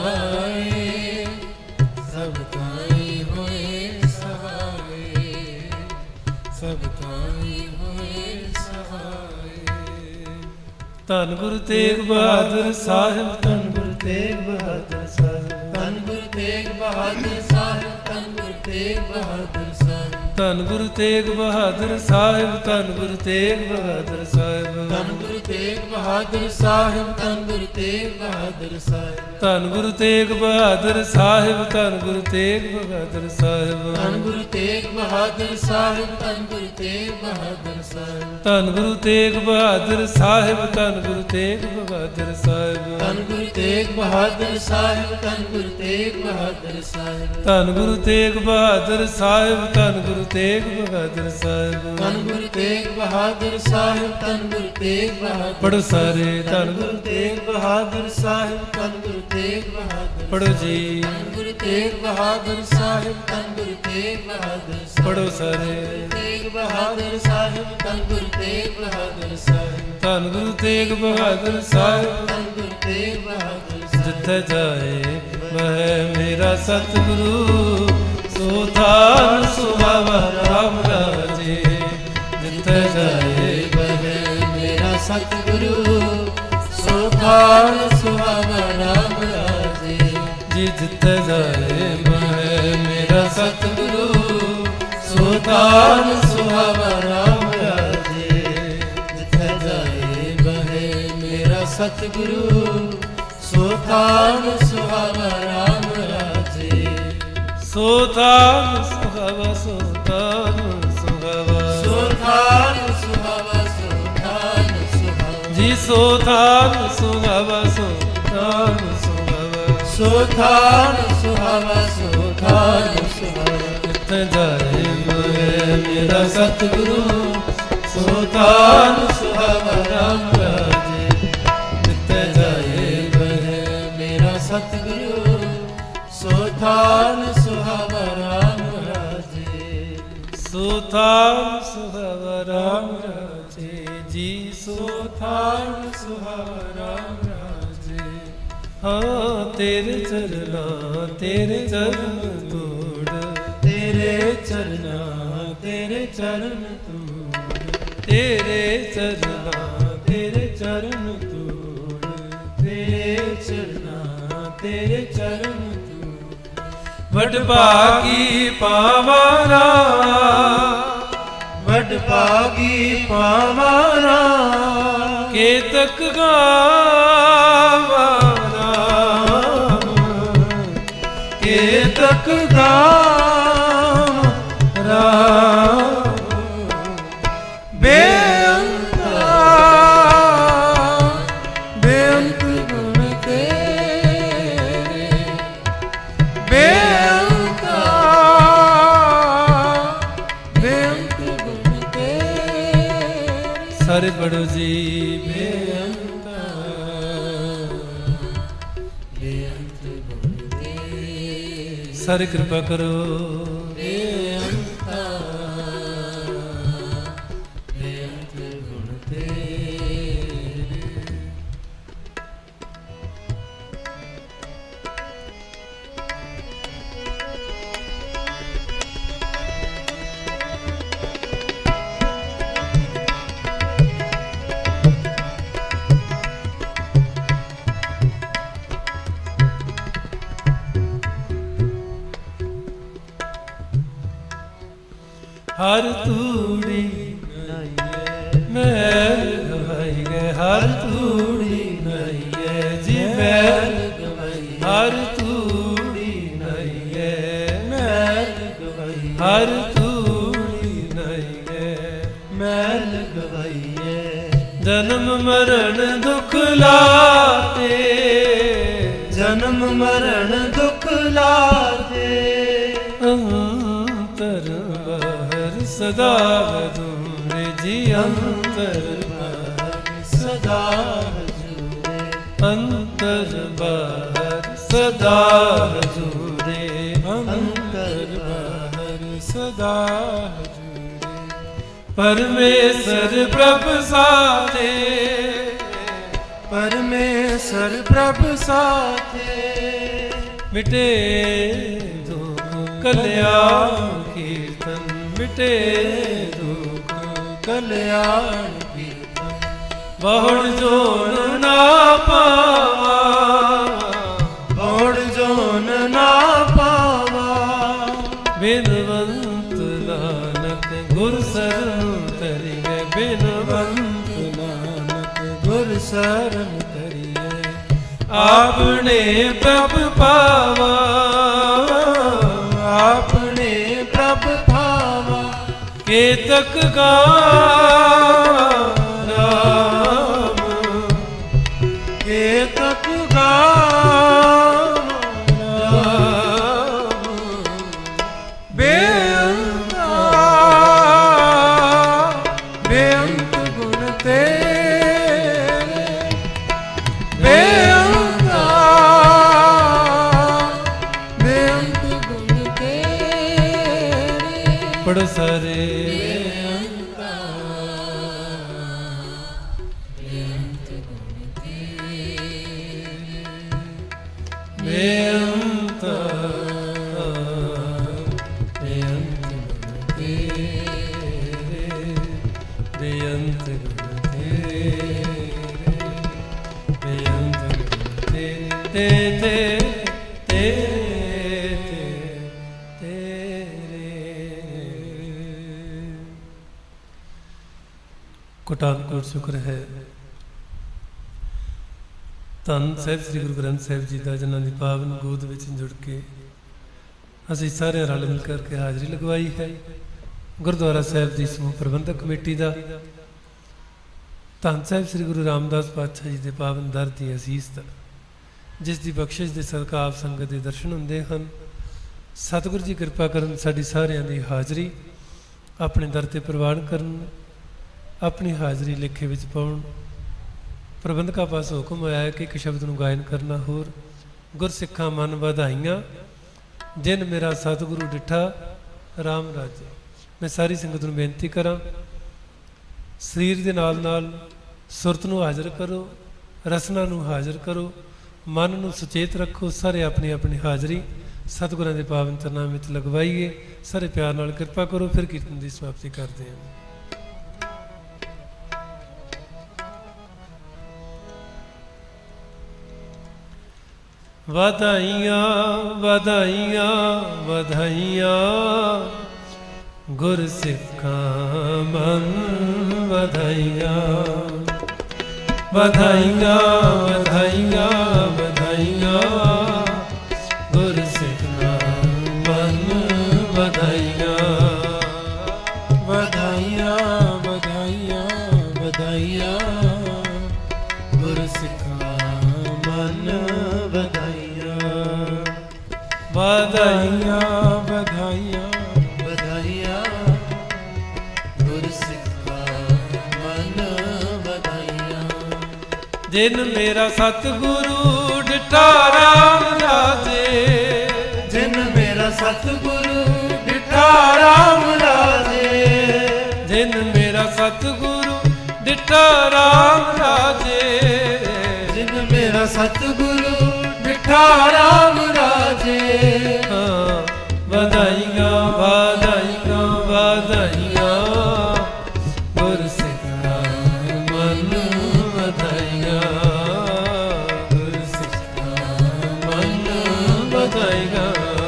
ਧਾਏ, ਸਭ ਥਾਈ ਹੋਏ ਸਹਾਏ, ਸਭ ਥਾਈ ਹੋਏ ਸਹਾਏ। ਧੰਨ ਗੁਰੂ ਤੇਗ ਬਹਾਦਰ ਸਾਹਿਬ, ਧੰਨ ਗੁਰੂ ਤੇਗ ਬਹਾਦਰ ਸਾਹਿਬ, ਧੰਨ ਗੁਰੂ ਤੇਗ ਬਹਾਦਰ ਸਾਹਿਬ, ਧੰਨ ਗੁਰੂ ਤੇਗ ਬਹਾਦਰ ਸਾਹਿਬ, ਧੰਨ ਗੁਰੂ ਤੇਗ ਬਹਾਦਰ ਸਾਹਿਬ, ਧੰਨ ਗੁਰੂ ਤੇਗ ਬਹਾਦਰ ਸਾਹਿਬ, ਧੰਨ ਗੁਰੂ ਤੇਗ ਬਹਾਦਰ ਸਾਹਿਬ, ਧੰਨ ਗੁਰੂ ਤੇਗ ਬਹਾਦਰ ਸਾਹਿਬ, ਧੰਨ ਗੁਰੂ ਤੇਗ ਬਹਾਦਰ ਸਾਹਿਬ, ਧੰਨ ਗੁਰੂ ਤੇਗ ਬਹਾਦਰ ਸਾਹਿਬ, ਧੰਨ ਗੁਰੂ ਤੇਗ ਬਹਾਦਰ ਸਾਹਿਬ, ਧੰਨ ਗੁਰੂ ਤੇਗ ਬਹਾਦਰ ਸਾਹਿਬ, ਧੰਨ ਗੁਰੂ ਤੇਗ ਬਹਾਦਰ ਸਾਹਿਬ, ਧੰਨ ਗੁਰੂ ਤੇਗ ਬਹਾਦਰ ਸਾਹਿਬ, ਧੰਨ ਗੁਰੂ ਤੇਗ ਬਹਾਦਰ ਸਾਹਿਬ, ਧੰਨ ਗੁਰੂ ਤੇਗ ਬਹਾਦਰ ਸਾਹਿਬ, ਧੰਨ ਗੁਰੂ ਤੇਗ ਬਹਾਦਰ ਸਾਹਿਬ, ਧੰਨ ਗੁਰੂ ਤੇਗ ਬਹਾਦਰ ਸਾਹਿਬ, ਧੰਨ ਗੁਰੂ ਤੇਗ ਬਹਾਦਰ ਸਾਹਿਬ, ਧੰਨ ਗੁਰੂ ਤੇਗ ਬਹਾਦਰ। ਪੜੋ ਸਾਰੇ। ਧੰਨ ਗੁਰੂ ਤੇਗ ਬਹਾਦਰ ਸਾਹਿਬ, ਧੰਨ ਗੁਰੂ ਤੇਗ ਬਹਾਦਰ। ਪੜੋ ਜੀ। ਧੰਨ ਗੁਰੂ ਤੇਗ ਬਹਾਦਰ ਸਾਹਿਬ, ਧੰਨ ਗੁਰੂ ਤੇਗ ਬਹਾਦਰ ਸਾਹਿਬ, ਪੜੋ ਸਾਰੇ। ਤੇਗ ਬਹਾਦਰ ਸਾਹਿਬ, ਧੰਨ ਗੁਰੂ ਤੇਗ ਬਹਾਦਰ ਸਾਹਿਬ, ਧੰਨ ਗੁਰੂ ਤੇਗ ਬਹਾਦਰ ਸਾਹਿਬ, ਧੰਨ ਗੁਰੂ ਤੇਗ ਬਹਾਦਰ ਸਾਹਿਬ। ਜਿੱਥੇ ਜਾਏ ਵਹ ਮੇਰਾ ਸਤਿਗੁਰੂ, ਸੋ ਥਾਨ ਸੁਹਾਵਾ ਰਾਮ ਰਾਜੇ। ਜਿੱਥੇ ਜਾਏ ਵਹ ਮੇਰਾ ਸਤਿਗੁਰੂ, ਸੋ ਥਾਨ ਸੁਹਾਵਾ ਰਾਮ ਰਾਜੇ। ਜੀ ਜਿੱਥੇ ਜਾਏ ਵਹ ਮੇਰਾ ਸਤਿਗੁਰੂ, ਸੋ ਥਾਨ ਸੁਹਾਵਾ ਰਾਮ ਰਾਜੇ। ਜਿੱਥੇ ਜਾਏ ਵਹ ਮੇਰਾ ਸਤਿਗੁਰੂ, ਸੋ ਥਾਨ ਸੁਹਾਵਾ ਰਾਮ ਰਾਜੇ। ਸੋ ਥਾਨ ਸੁਹਾਵਾ, ਸੋ ਥਾਨ ਸੁਹਾਵਾ, ਸੋ ਥਾਨ ਸੁਹਾਵਾ, ਸੋ ਥਾਨ ਸੁਹਾਵਾ। ਜੀ ਸੋ ਥਾਨ ਸੁਹਾਵਾ, ਸੋ ਥਾਨ ਸੁਹਾਵਾ, ਸੋ ਥਾਨ ਸੁਹਾਵਾ, ਸੋ ਥਾਨ ਸੁਹਾਵਾ। ਜਿੱਥੇ ਜਾਏ ਵਹ ਮੇਰਾ ਸਤਿਗੁਰੂ, ਸੋ ਥਾਨ ਸੁਹਾਵਾ ਰਾਮ ਰਾਜੇ। ਜਿੱਥੇ ਜਾਏ ਵਹ ਮੇਰਾ ਸਤਿਗੁਰੂ, ਸੋ ਥਾਨ ਸੁਹਾਵਾ ਰਾਮ ਰਾਜੇ। ਸੋ ਥਾਨ ਸੁਹਾਵਾ ਰਾਮ ਰਾਜੇ। ਜੀ ਸੋ ਥਾਨ ਸੁਹਾਵਾ ਰਾਮ ਰਾਜੇ। ਹਾਂ ਤੇਰੇ ਚਰਨਾਂ ਤੇਰੇ ਚਰਨ ਤੋੜ, ਤੇਰੇ ਚਰਨਾਂ ਤੇਰੇ ਚਰਨ ਤੋੜ, ਤੇਰੇ ਚਰਨਾਂ ਤੇਰੇ ਚਰਨ ਤੋੜ, ਤੇਰੇ ਚਰਨਾਂ ਤੇਰੇ ਚਰਨ ਤੋੜ। ਵਡ ਭਾਗੀ ਪਾਵਾਨਾ, ਵਡ ਭਾਗੀ ਪਾਵਾਨਾ, ਕੇਤਕ ਗਾਵਾ ਰਾਮ, ਕੇਤਕ ਗਾਮ ਰਾਮ। ਬੇਅੰਤ ਬੇਅੰਤ ਗੁਣ ਤੇਰੇ, ਪੜੋ ਜੀ ਬੇਅੰਤ ਬੇਅੰਤ ਗੁਣ ਤੇਰੇ ਸਾਰੇ ਕਿਰਪਾ ਕਰੋ ਬੇਅੰਤ ਬੇਅੰਤ ਗੁਣ ਤੇਰੇ ਹਰ ਤੂੜੀ ਮੈਲ ਗਵਾਈ ਗਏ ਹਰ ਤੂੜੀ ਨਈਏ ਜੀ ਮੈਲ ਗਵਾਈ ਹਰ ਤੂੜੀ ਨਈਏ ਮੈਲ ਗਵਾਈ ਹਰ ਤੂੜੀ ਨਈਏ ਮੈਲ ਗਵਾਈਏ ਜਨਮ ਮਰਨ ਦੁਖ ਲਾਤੇ ਜਨਮ ਮਰਨ ਦੁਖ ਲਾਤੇ ਅੰਤਰ ਬਾਹਰ ਸਦਾ ਹਜ਼ੂਰੇ ਜੀ ਅੰਤਰ ਬਾਹਰ ਸਦਾ ਹਜ਼ੂਰੇ ਅੰਤਰ ਬਾਹਰ ਸਦਾ ਹਜ਼ੂਰੇ ਅੰਤਰ ਬਾਹਰ ਸਦਾ ਹਜ਼ੂਰੇ ਪਰਮੇਸ਼ਰ ਪ੍ਰਭ ਸਾਥੇ ਪਰਮੇਸ਼ਰ ਪ੍ਰਭ ਸਾਥੇ ਮਿਟੇ ਦੁਖ ਕਲਿਆਣ ਕੀਰਤਨ ਮਿਟੇ ਦੁਖ ਕਲਿਆਣ ਕੀਰਤਨ ਬਹੁੜ ਜੋਨ ਨਾ ਪਾਵਾ ਬਹੁੜ ਜੋਨ ਨਾ ਪਾਵਾ ਬਿਨਵੰਤ ਨਾਨਕ ਗੁਰ ਸਰਨ ਤਰੀਏ ਬਿਨਵੰਤ ਨਾਨਕ ਗੁਰ ਸਰਨ ਤਰੀਏ ਆਪਣੇ ਪ੍ਰਭ ਪਾਵਾ ਆਪਣੇ ਪ੍ਰਭ ਭਾਵਾ ਕੇਤਕ ਗਾ ਰਾਮ ਕੇਤਕ ਗਾ ਰਾਮ ਬੇਅੰਤ ਬੇਅੰਤ ਗੁਣ ਤੇਰੇ ਬੇਅੰਤ ਬੇਅੰਤ ਗੁਣ ਤੇਰੇ ਪੜੋ ਸਾਰੇ ਬੇਅੰਤ ਬੇਅੰਤ ਗੁਣ ਤੇਰੇ ਬੇਅੰਤ ਬੇਅੰਤ ਗੁਣ ਤੇਰੇ ਬੇਅੰਤ ਗੁਣ ਤੇਰੇ ਬੇਅੰਤ ਗੁਣ ਤੇਰੇ ਤੇ ਕੋਟਾਨ ਕੋਟ ਸ਼ੁਕਰ ਹੈ ਧੰਨ ਸਾਹਿਬ ਸ੍ਰੀ ਗੁਰੂ ਗ੍ਰੰਥ ਸਾਹਿਬ ਜੀ ਦਾ ਜਿਨ੍ਹਾਂ ਦੀ ਪਾਵਨ ਗੋਦ ਵਿੱਚ ਜੁੜ ਕੇ ਅਸੀਂ ਸਾਰੇ ਰਲ ਮਿਲ ਕਰਕੇ ਹਾਜ਼ਰੀ ਲਗਵਾਈ ਹੈ ਗੁਰਦੁਆਰਾ ਸਾਹਿਬ ਦੀ ਸਮੂਹ ਪ੍ਰਬੰਧਕ ਕਮੇਟੀ ਦਾ ਧੰਨ ਸਾਹਿਬ ਸ੍ਰੀ ਗੁਰੂ ਰਾਮਦਾਸ ਪਾਤਸ਼ਾਹ ਜੀ ਦੇ ਪਾਵਨ ਦਰ ਦੀ ਅਸੀਸ ਦਾ ਜਿਸ ਦੀ ਬਖਸ਼ਿਸ਼ ਦੇ ਸਦਕਾ ਆਪ ਸੰਗਤ ਦੇ ਦਰਸ਼ਨ ਹੁੰਦੇ ਹਨ ਸਤਿਗੁਰੂ ਜੀ ਕਿਰਪਾ ਕਰਨ ਸਾਡੀ ਸਾਰਿਆਂ ਦੀ ਹਾਜ਼ਰੀ ਆਪਣੇ ਦਰ ਤੇ ਪ੍ਰਵਾਨ ਕਰਨ ਆਪਣੀ ਹਾਜ਼ਰੀ ਲੇਖੇ ਵਿੱਚ ਪਾਉਣ ਪ੍ਰਬੰਧਕਾਂ ਪਾਸੋਂ ਹੁਕਮ ਆਇਆ ਹੈ ਕਿ ਇੱਕ ਸ਼ਬਦ ਨੂੰ ਗਾਇਨ ਕਰਨਾ ਹੋਰ ਗੁਰਸਿੱਖਾਂ ਮਨ ਵਧਾਈਆਂ ਜਿਨ ਮੇਰਾ ਸਤਿਗੁਰੂ ਡਿਠਾ ਰਾਮ ਰਾਜੇ ਮੈਂ ਸਾਰੀ ਸੰਗਤ ਨੂੰ ਬੇਨਤੀ ਕਰਾਂ ਸਰੀਰ ਦੇ ਨਾਲ ਨਾਲ ਸੁਰਤ ਨੂੰ ਹਾਜ਼ਰ ਕਰੋ ਰਸਨਾ ਨੂੰ ਹਾਜ਼ਰ ਕਰੋ ਮਨ ਨੂੰ ਸੁਚੇਤ ਰੱਖੋ ਸਾਰੇ ਆਪਣੀ ਆਪਣੀ ਹਾਜ਼ਰੀ ਸਤਿਗੁਰਾਂ ਦੇ ਪਾਵਨ ਚਰਨਾਂ ਵਿੱਚ ਲਗਵਾਈਏ ਸਾਰੇ ਪਿਆਰ ਨਾਲ ਕਿਰਪਾ ਕਰੋ ਫਿਰ ਕੀਰਤਨ ਦੀ ਸਮਾਪਤੀ ਕਰਦੇ ਹਾਂ ਵਧਾਈਆਂ ਵਧਾਈਆਂ ਵਧਾਈਆਂ ਗੁਰ ਸਿੱਖਾਂ ਮਨ ਵਧਾਈਆਂ ਵਧਾਈਆਂ ਵਧਾਈਆਂ ਵਧਾਈਆਂ ਗੁਰ ਸਿੱਖਾਂ ਮਨ ਵਧਾਈਆਂ ਵਧਾਈਆਂ ਵਧਾਈਆਂ ਵਧਾਈਆਂ ਗੁਰ ਸਿੱਖਾਂ ਮਨ ਵਧਾਈਆਂ ਵਧਾਈਆਂ ਵਧਾਈਆਂ ਵਧਾਈਆਂ ਗੁਰ ਸਿੱਖਾਂ ਮਨ ਜਿਨ ਮੇਰਾ ਸਤਿਗੁਰੂ ਡਿਠਾ ਰਾਮ ਰਾਜੇ, ਜਿਨ ਮੇਰਾ ਸਤਿਗੁਰੂ ਡਿਠਾ ਰਾਮ ਰਾਜੇ, ਜਿਨ ਮੇਰਾ ਸਤਿਗੁਰੂ ਡਿਠਾ ਰਾਮ ਰਾਜੇ, ਜਿਨ ਮੇਰਾ ਸਤਿਗੁਰੂ ਡਿਠਾ ਰਾਮ ਰਾਜੇ। ਹਾਂ ਵਧਾਈਆਂ ਵਧਾਈਆਂ ਵਧਾਈਆਂ ਗੁਰ ਸਿੱਖਾ ਮਨ ਵਧਾਈਆਂ, ਗੁਰ ਸਿੱਖਾ ਮਨ ਵਧਾਈਆਂ।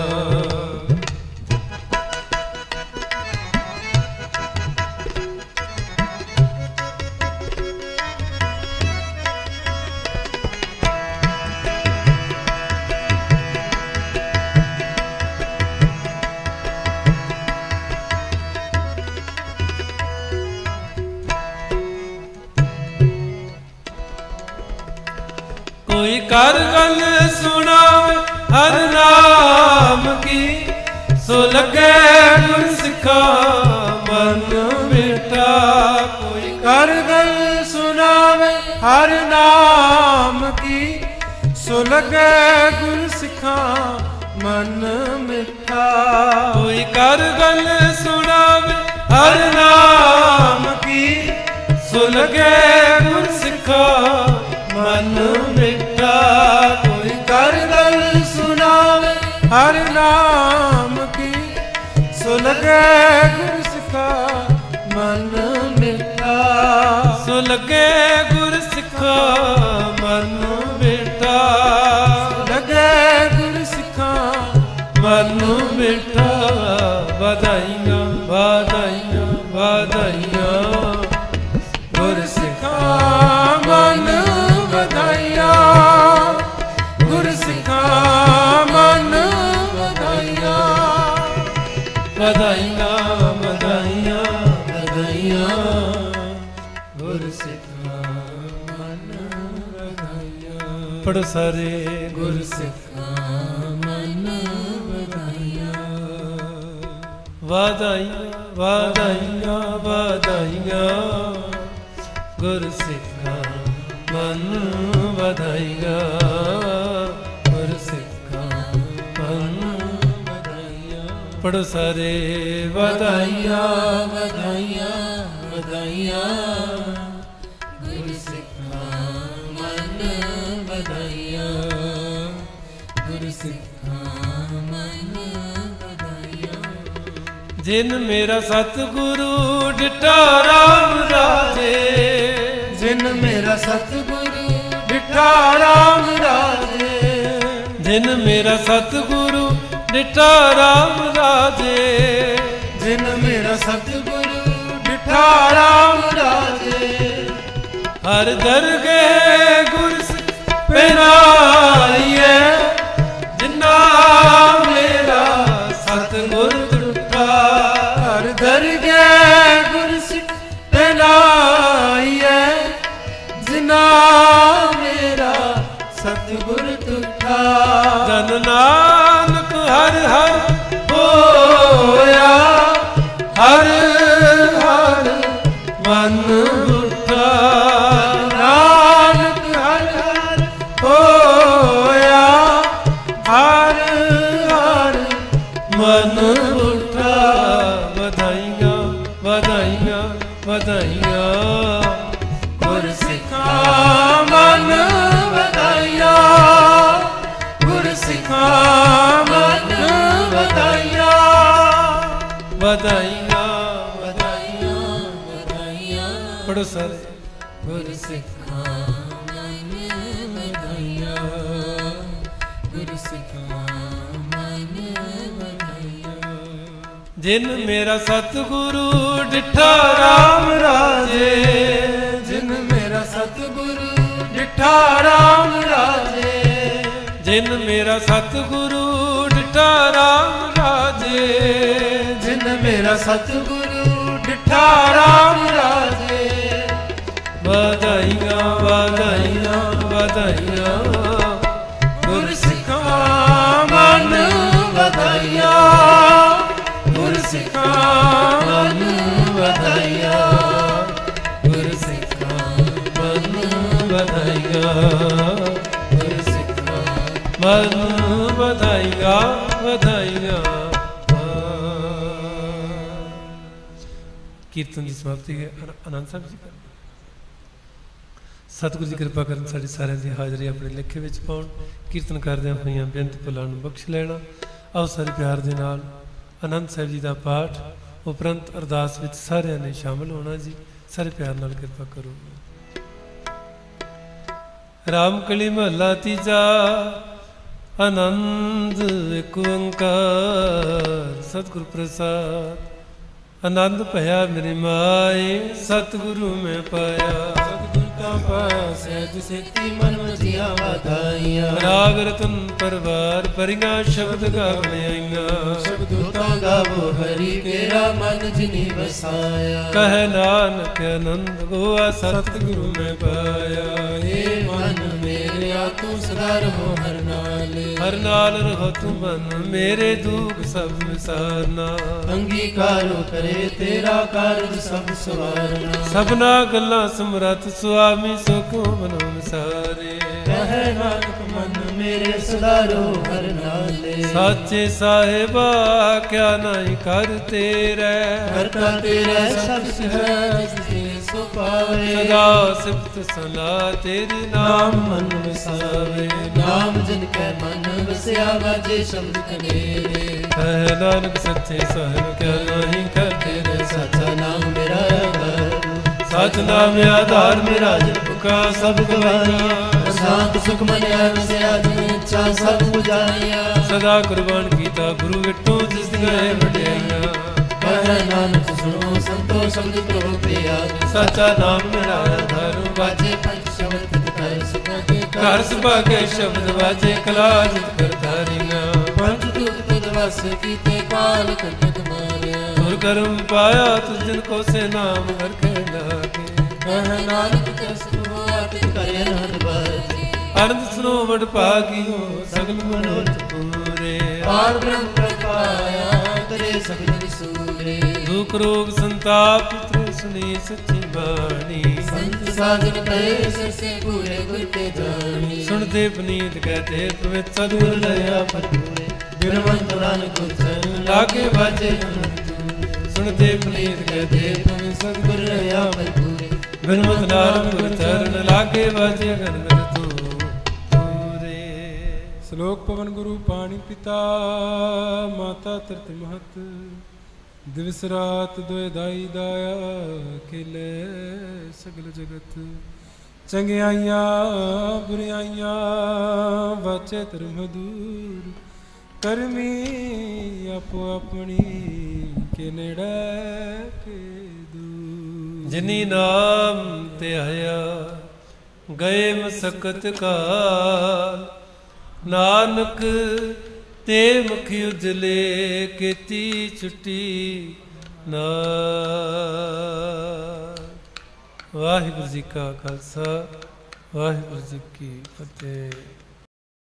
ਕੋਈ ਕਰ ਗੱਲ ਸੁਣਾਵੇ ਹਰ ਨਾਮ ਕੀ, ਸੋ ਲੱਗੇ ਗੁਰ ਸਿੱਖਾ ਮਨ ਮਿਟਾ। ਕੋਈ ਕਰ ਗੱਲ ਸੁਣਾਵੇ ਹਰ ਨਾਮ ਕੀ, ਸੋ ਲੱਗੇ ਗੁਰ ਸਿੱਖਾ ਮਨ ਮਿੱਠਾ। ਕੋਈ ਕਰ ਗੱਲ ਸੁਣਾਵੇ ਹਰ ਨਾਮ ਕੀ, ਸੋ ਲੱਗੇ ਗੁਰ ਸਿੱਖਾ ਮਨ ਮਿਟਾ। ਕੋਈ ਕਰ ਗੱਲ ਸੁਣਾਵੇ ਹਰ ਨਾਮ ਕੀ, ਸੋ ਲੱਗੇ ਗੁਰ ਸਿੱਖਾ ਮਨ ਮਿੱਠਾ। ਸੋ ਲੱਗੇ ਗੁਰ ਸਿੱਖਾ ਮਨ ਮਿਟਾ, ਲੱਗੇ ਗੁਰ ਸਿੱਖਾ ਮਨ ਮਿਟਾ। ਵਧਾਈਆਂ ਵਧਾਈਆਂ ਵਧਾਈਆਂ ਗੁਰ ਸਿੱਖਾ ਮਨ ਵਧਾਈਆਂ, ਗੁਰ ਸਿੱਖਾ ਮਨ ਵਧਾਈਆਂ। ਵਧਾਈਆਂ ਵਧਾਈਆਂ ਵਧਾਈਆਂ ਗੁਰ ਸਿੱਖਾ ਮਨ ਵਧਾਈਆਂ। ਪੜੋ ਸਾਰੇ ਗੁਰ ਸਿੱਖਾ ਮਨ ਵਧਾਈਆਂ। ਵਧਾਈਆਂ ਵਧਾਈਆਂ ਵਧਾਈਆਂ ਗੁਰ ਸਿੱਖਾ ਮਨ ਵਧਾਈਆਂ, ਗੁਰ ਸਿੱਖਾ ਮਨ ਵਧਾਈਆਂ। ਪੜੋ ਸਾਰੇ ਵਧਾਈਆਂ ਵਧਾਈਆਂ ਵਧਾਈਆਂ ਗੁਰ ਸਿੱਖਾ ਮਨ ਵਧਾਈਆਂ, ਗੁਰ ਸਿੱਖਾ ਮਨ ਵਧਾਈਆਂ। ਜਿਨ ਮੇਰਾ ਸਤਿਗੁਰੂ ਡਿਠਾ ਰਾਮ ਰਾਜੇ, ਜਿਨ ਮੇਰਾ ਸਤਿਗੁਰੂ ਡਿਠਾ ਰਾਮ ਰਾਜੇ, ਜਿਨ ਮੇਰਾ ਸਤਿਗੁਰੂ ਡਿਠਾ ਰਾਮ ਰਾਜੇ, ਜਿਨ ਮੇਰਾ ਸਤਿਗੁਰੂ ਡਿਠਾ ਰਾਮ ਰਾਜੇ। ਹਰ ਦਰਗਹਿ ਗੁਰ ਪਿਨਾਈਐ, ਜਿਨਾ ਮੇਰਾ ਸਤਿਗੁਰ ਟੁੱਟਾ। ਹਰ ਦਰਗਹਿ ਗੁਰ ਪਿਨਾਈਐ, ਜਿਨਾ ਮੇਰਾ ਸਤਿਗੁਰ ਟੁੱਟਾ। ਜਨ ਨਾਨਕ ਹਰ ਹਰ ਹੋਇਆ, ਹਰ ਹਰ ਮਨ ਉੱਠਾ। ਨਾਨਕ ਹਰ ਹਰ ਹੋਇਆ, ਹਰ ਹਰ ਮਨ ਉੱਠਾ। ਵਧਾਈਆਂ ਵਧਾਈਆਂ ਵਧਾਈਆਂ ਗੁਰ ਸਿੱਖਾ ਮਨ ਵਧਾਈਆਂ, ਗੁਰ ਸਿੱਖਾ ਮਨ ਵਧਾਈਆਂ। ਵਧਾਈਆਂ ਵਧਾਈਆਂ ਵਧਾਈਆਂ ਪੜੋ ਸਾਰੇ ਗੁਰ ਸਿੱਖਾ ਮਨ ਵਧਾਈਆਂ, ਗੁਰ ਸਿੱਖਾ ਮਨ ਵਧਾਈਆਂ। ਜਿਨ ਮੇਰਾ ਸਤਿਗੁਰੂ ਡਿਠਾ ਰਾਮ ਰਾਜੇ, ਜਿਨ ਮੇਰਾ ਸਤਿਗੁਰੂ ਡਿਠਾ ਰਾਮ ਰਾਜੇ, ਜਿਨ ਮੇਰਾ ਸਤਿਗੁਰੂ ਡਿਠਾ ਰਾਮ ਰਾਜੇ, ਜਿਨ ਮੇਰਾ ਸਤਿਗੁਰੂ ਡਿਠਾ ਰਾਮ ਰਾਜੇ। ਵਧਾਈਆਂ ਵਧਾਈਆਂ ਵਧਾਈਆਂ ਗੁਰ ਸਿੱਖਾ ਮਨ ਵਧਾਈਆਂ, ਗੁਰ ਸਿੱਖਾ ਮਨ ਵਧਾਈਆਂ, ਗੁਰ ਸਿੱਖਾ ਮਨ ਵਧਾਈਆਂ। ਵਧਾਈਆਂ ਗੁਰ ਸਿੱਖਾਂ ਮਨ ਵਧਾਈਆਂ ਵਧਾਈਆਂ। ਕੀਰਤਨ ਦੀ ਸਮਾਪਤੀ ਹੈ। ਆਨੰਦ ਸਾਹਿਬ ਜੀ ਕਰ ਸਤਿਗੁਰੂ ਜੀ ਕਿਰਪਾ ਕਰਨ ਸਾਡੀ ਸਾਰਿਆਂ ਦੀ ਹਾਜ਼ਰੀ ਆਪਣੇ ਲੇਖੇ ਵਿੱਚ ਪਾਉਣ। ਕੀਰਤਨ ਕਰਦਿਆਂ ਹੋਈਆਂ ਬੇਨਤੀ ਭੁੱਲਾਂ ਨੂੰ ਬਖਸ਼ ਲੈਣਾ। ਆਓ ਸਾਰੇ ਪਿਆਰ ਦੇ ਨਾਲ ਆਨੰਦ ਸਾਹਿਬ ਜੀ ਦਾ ਪਾਠ ਉਪਰੰਤ ਅਰਦਾਸ ਵਿੱਚ ਸਾਰਿਆਂ ਨੇ ਸ਼ਾਮਲ ਹੋਣਾ ਜੀ। ਸਾਰੇ ਪਿਆਰ ਨਾਲ ਕਿਰਪਾ ਕਰੋ। ਰਾਮ ਕਲੀ ਮਹਲਾ ਤੀਜਾ ਆਨੰਦ ਏਕ ਓੰਕਾਰ ਸਤਿਗੁਰ ਪ੍ਰਸਾਦ। ਆਨੰਦ ਭਇਆ ਮੇਰੀ ਮਾਏ ਸਤਿਗੁਰੂ ਮੈਂ ਪਾਇਆ। ਸਤਿਗੁਰ ਤਾਂ ਪਾਇਆ ਸਹਿਜ ਸੇਤੀ ਮਨ ਵਜੀਆਂ ਵਧਾਈਆਂ। ਰਾਗ ਰਤਨ ਪਰਵਾਰ ਭਰੀਆਂ ਸ਼ਬਦ ਗਾਵਣ ਆਈਆਂ। ਸ਼ਬਦ ਤਾਂ ਗਾਵੋ ਹਰੀ ਤੇਰਾ ਮਨ ਜਿਨੀ ਵਸਾਇਆ। ਕਹਿ ਨਾਨਕ ਆਨੰਦ ਗੋਆ ਸਤਿਗੁਰੂ ਮੈਂ ਪਾਇਆ। ਏ ਮਨ ਮੇਰਿਆ ਤੂੰ ਸਦਾ ਰਹੋ ਹਰ ਨਾਲ। ਹਰ ਨਾਲ ਰਹੋ ਤੂੰ ਮਨ ਮੇਰੇ ਦੁੱਖ ਸਭ ਵਿਸਾਰਨਾ। ਅੰਗੀਕਾਰੋ ਕਰੇ ਤੇਰਾ ਕਾਰਜ ਸਭ ਸਵਾਰਨਾ। ਸਭਨਾ ਗੱਲਾਂ ਸਮਰੱਥ ਸੁਆਮੀ ਸੋ ਕਿਉ ਮਨੋ ਵਿਸਾਰੇ। ਕਹਿ ਨਾਨਕ ਮਨ ਮੇਰੇ ਸਦਾ ਰਹੋ ਹਰ ਨਾਲੇ। ਸਾਚੇ ਸਾਹਿਬਾ ਕਿਆ ਨਹੀਂ ਕਰ ਤੇਰੇ। ਕਰਤਾ ਤੇਰਾ ਸਭ ਸਹਿਜ ਤੇ ਸੋ ਪਾਵੇ। ਸਦਾ ਸਿਫਤ ਸਲਾਹ ਤੇਰੇ ਨਾਮ ਮਨ ਵਸਾਵੇ। ਨਾਮ ਜਿਨ ਕੈ ਮਨ ਵਸਿਆ ਵਾਜੇ ਸ਼ਬਦ ਕਨੇਰੇ। ਕਹਿ ਨਾਨਕ ਸੱਚੇ ਸਾਹਿਬ ਕਿਆ ਨਹੀਂ ਕਰ ਤੇਰੇ। ਸੱਚਾ ਨਾਮ ਮੇਰਾ ਆਧਾਰ। ਸਚ ਨਾਮ ਆਧਾਰ ਮੇਰਾ ਜਨ ਭੁਖਾ ਸਭ ਗਵਾਈਆਂ। ਸ਼ਾਂਤ ਸੁਖ ਮਨਿਆ ਵਸਿਆ ਜਿਨ ਇੱਛਾ ਸਭ ਪੁਜਾਈਆਂ। ਸਦਾ ਕੁਰਬਾਨ ਕੀਤਾ ਗੁਰੂ ਵਿਟੋ ਜਿਸ ਗਏ ਵਡਿਆਈਆਂ। ਕਹਿ ਨਾਨਕ ਸੁਣੋ ਸੰਤੋ ਸ਼ਬਦ ਪ੍ਰਭੂ ਪਿਆ। ਸੱਚਾ ਨਾਮ ਮੇਰਾ ਆਧਾਰ ਵਾਜੇ ਪੰਜ ਸ਼ਬਦ ਕਰ ਸੁਭਾਗੇ। ਘਰ ਸੁਭਾਗੇ ਸ਼ਬਦ ਵਾਜੇ ਕਲਾ ਜਿਤ ਕਰਤਾਰੀਆਂ। ਪੰਜ ਦੂਤ ਤੁਧ ਵਸ ਕੀਤੇ ਕਾਲ ਕੰਟਕ ਮਾਰਿਆ। ਤੁਰ ਕਰਮ ਪਾਇਆ ਤੁਸ ਜਿਨ ਕੋ ਸੇ ਨਾਮ ਹਰ ਕੇ ਲਾਗੇ। ਕਹਿ ਨਾਨਕ ਤਿਸ ਪ੍ਰਭੂ ਆਤਿ ਕਰੇ ਅਨੰਦ ਬਾਜੇ। ਅਨੰਦ ਸੁਨੋ ਵਡ ਭਾਗਿਓ ਸਗਲ ਮਨੋਰਥ ਪੂਰੇ। ਪਾਰ ਬ੍ਰਹਮ ਪ੍ਰਪਾਇਆ ਕਰੇ ਸਗਲ ਵਿਸੂਰੇ। ਦੁਖ ਰੋਗ ਸੰਤਾਪ ਪਿਤਰੇ ਸੁਣੀ ਸੱਚੀ ਬਾਣੀ। ਸੰਤ ਸਾਜਨ ਕਹੇ ਸਰਸੇ ਪੂਰੇ ਗੁਰ ਤੇ ਜਾਣੀ। ਸੁਣਦੇ ਪਨੀਤ ਕਹਤੇ ਪਵਿੱਤ ਸਤਿਗੁਰ ਲਿਆ ਪੂਰੇ। ਬਿਨਵੰਤ ਨਾਨਕ ਉਚਨ ਲਾਗੇ ਵਾਜੇ ਸੁਣਦੇ ਪਨੀਤ ਕਹਤੇ ਪਵਿੱਤ ਸਤਿਗੁਰ ਲਿਆ ਪੂਰੇ। ਬਿਨਵੰਤ ਨਾਨਕ ਗੁਰ ਚਰਨ ਲਾਗੇ ਵਾਜੇ ਗਨਗਨ ਤੂੰ ਪੂਰੇ। ਸ਼ਲੋਕ ਪਵਨ ਗੁਰੂ ਪਾਣੀ ਪਿਤਾ ਮਾਤਾ ਤਰਤ ਮਹਤ। ਦਿਵਸ ਰਾਤ ਦੋਇ ਦਾਈ ਦਾਇਆ ਖੇਲੇ ਸਗਲ ਜਗਤ। ਚੰਗਿਆਈਆਂ ਬੁਰਿਆਈਆਂ ਵਾਚੇ ਧਰਮ ਦੂਰ। ਕਰਮੀ ਆਪੋ ਆਪਣੀ ਕੇ ਨੇੜੇ ਕੇ ਦੂਰ। ਜਿਨੀ ਨਾਮ ਤੇ ਆਇਆ ਗਏ ਮਸਕਤ ਕਾਲ। ਨਾਨਕ ਤੇ ਮੁਖ ਉਜਲੇ ਕੀਤੀ ਛੁੱਟੀ ਨਾਲ। ਵਾਹਿਗੁਰੂ ਜੀ ਕਾ ਖਾਲਸਾ ਵਾਹਿਗੁਰੂ ਜੀ ਕੀ ਫਤਿਹ।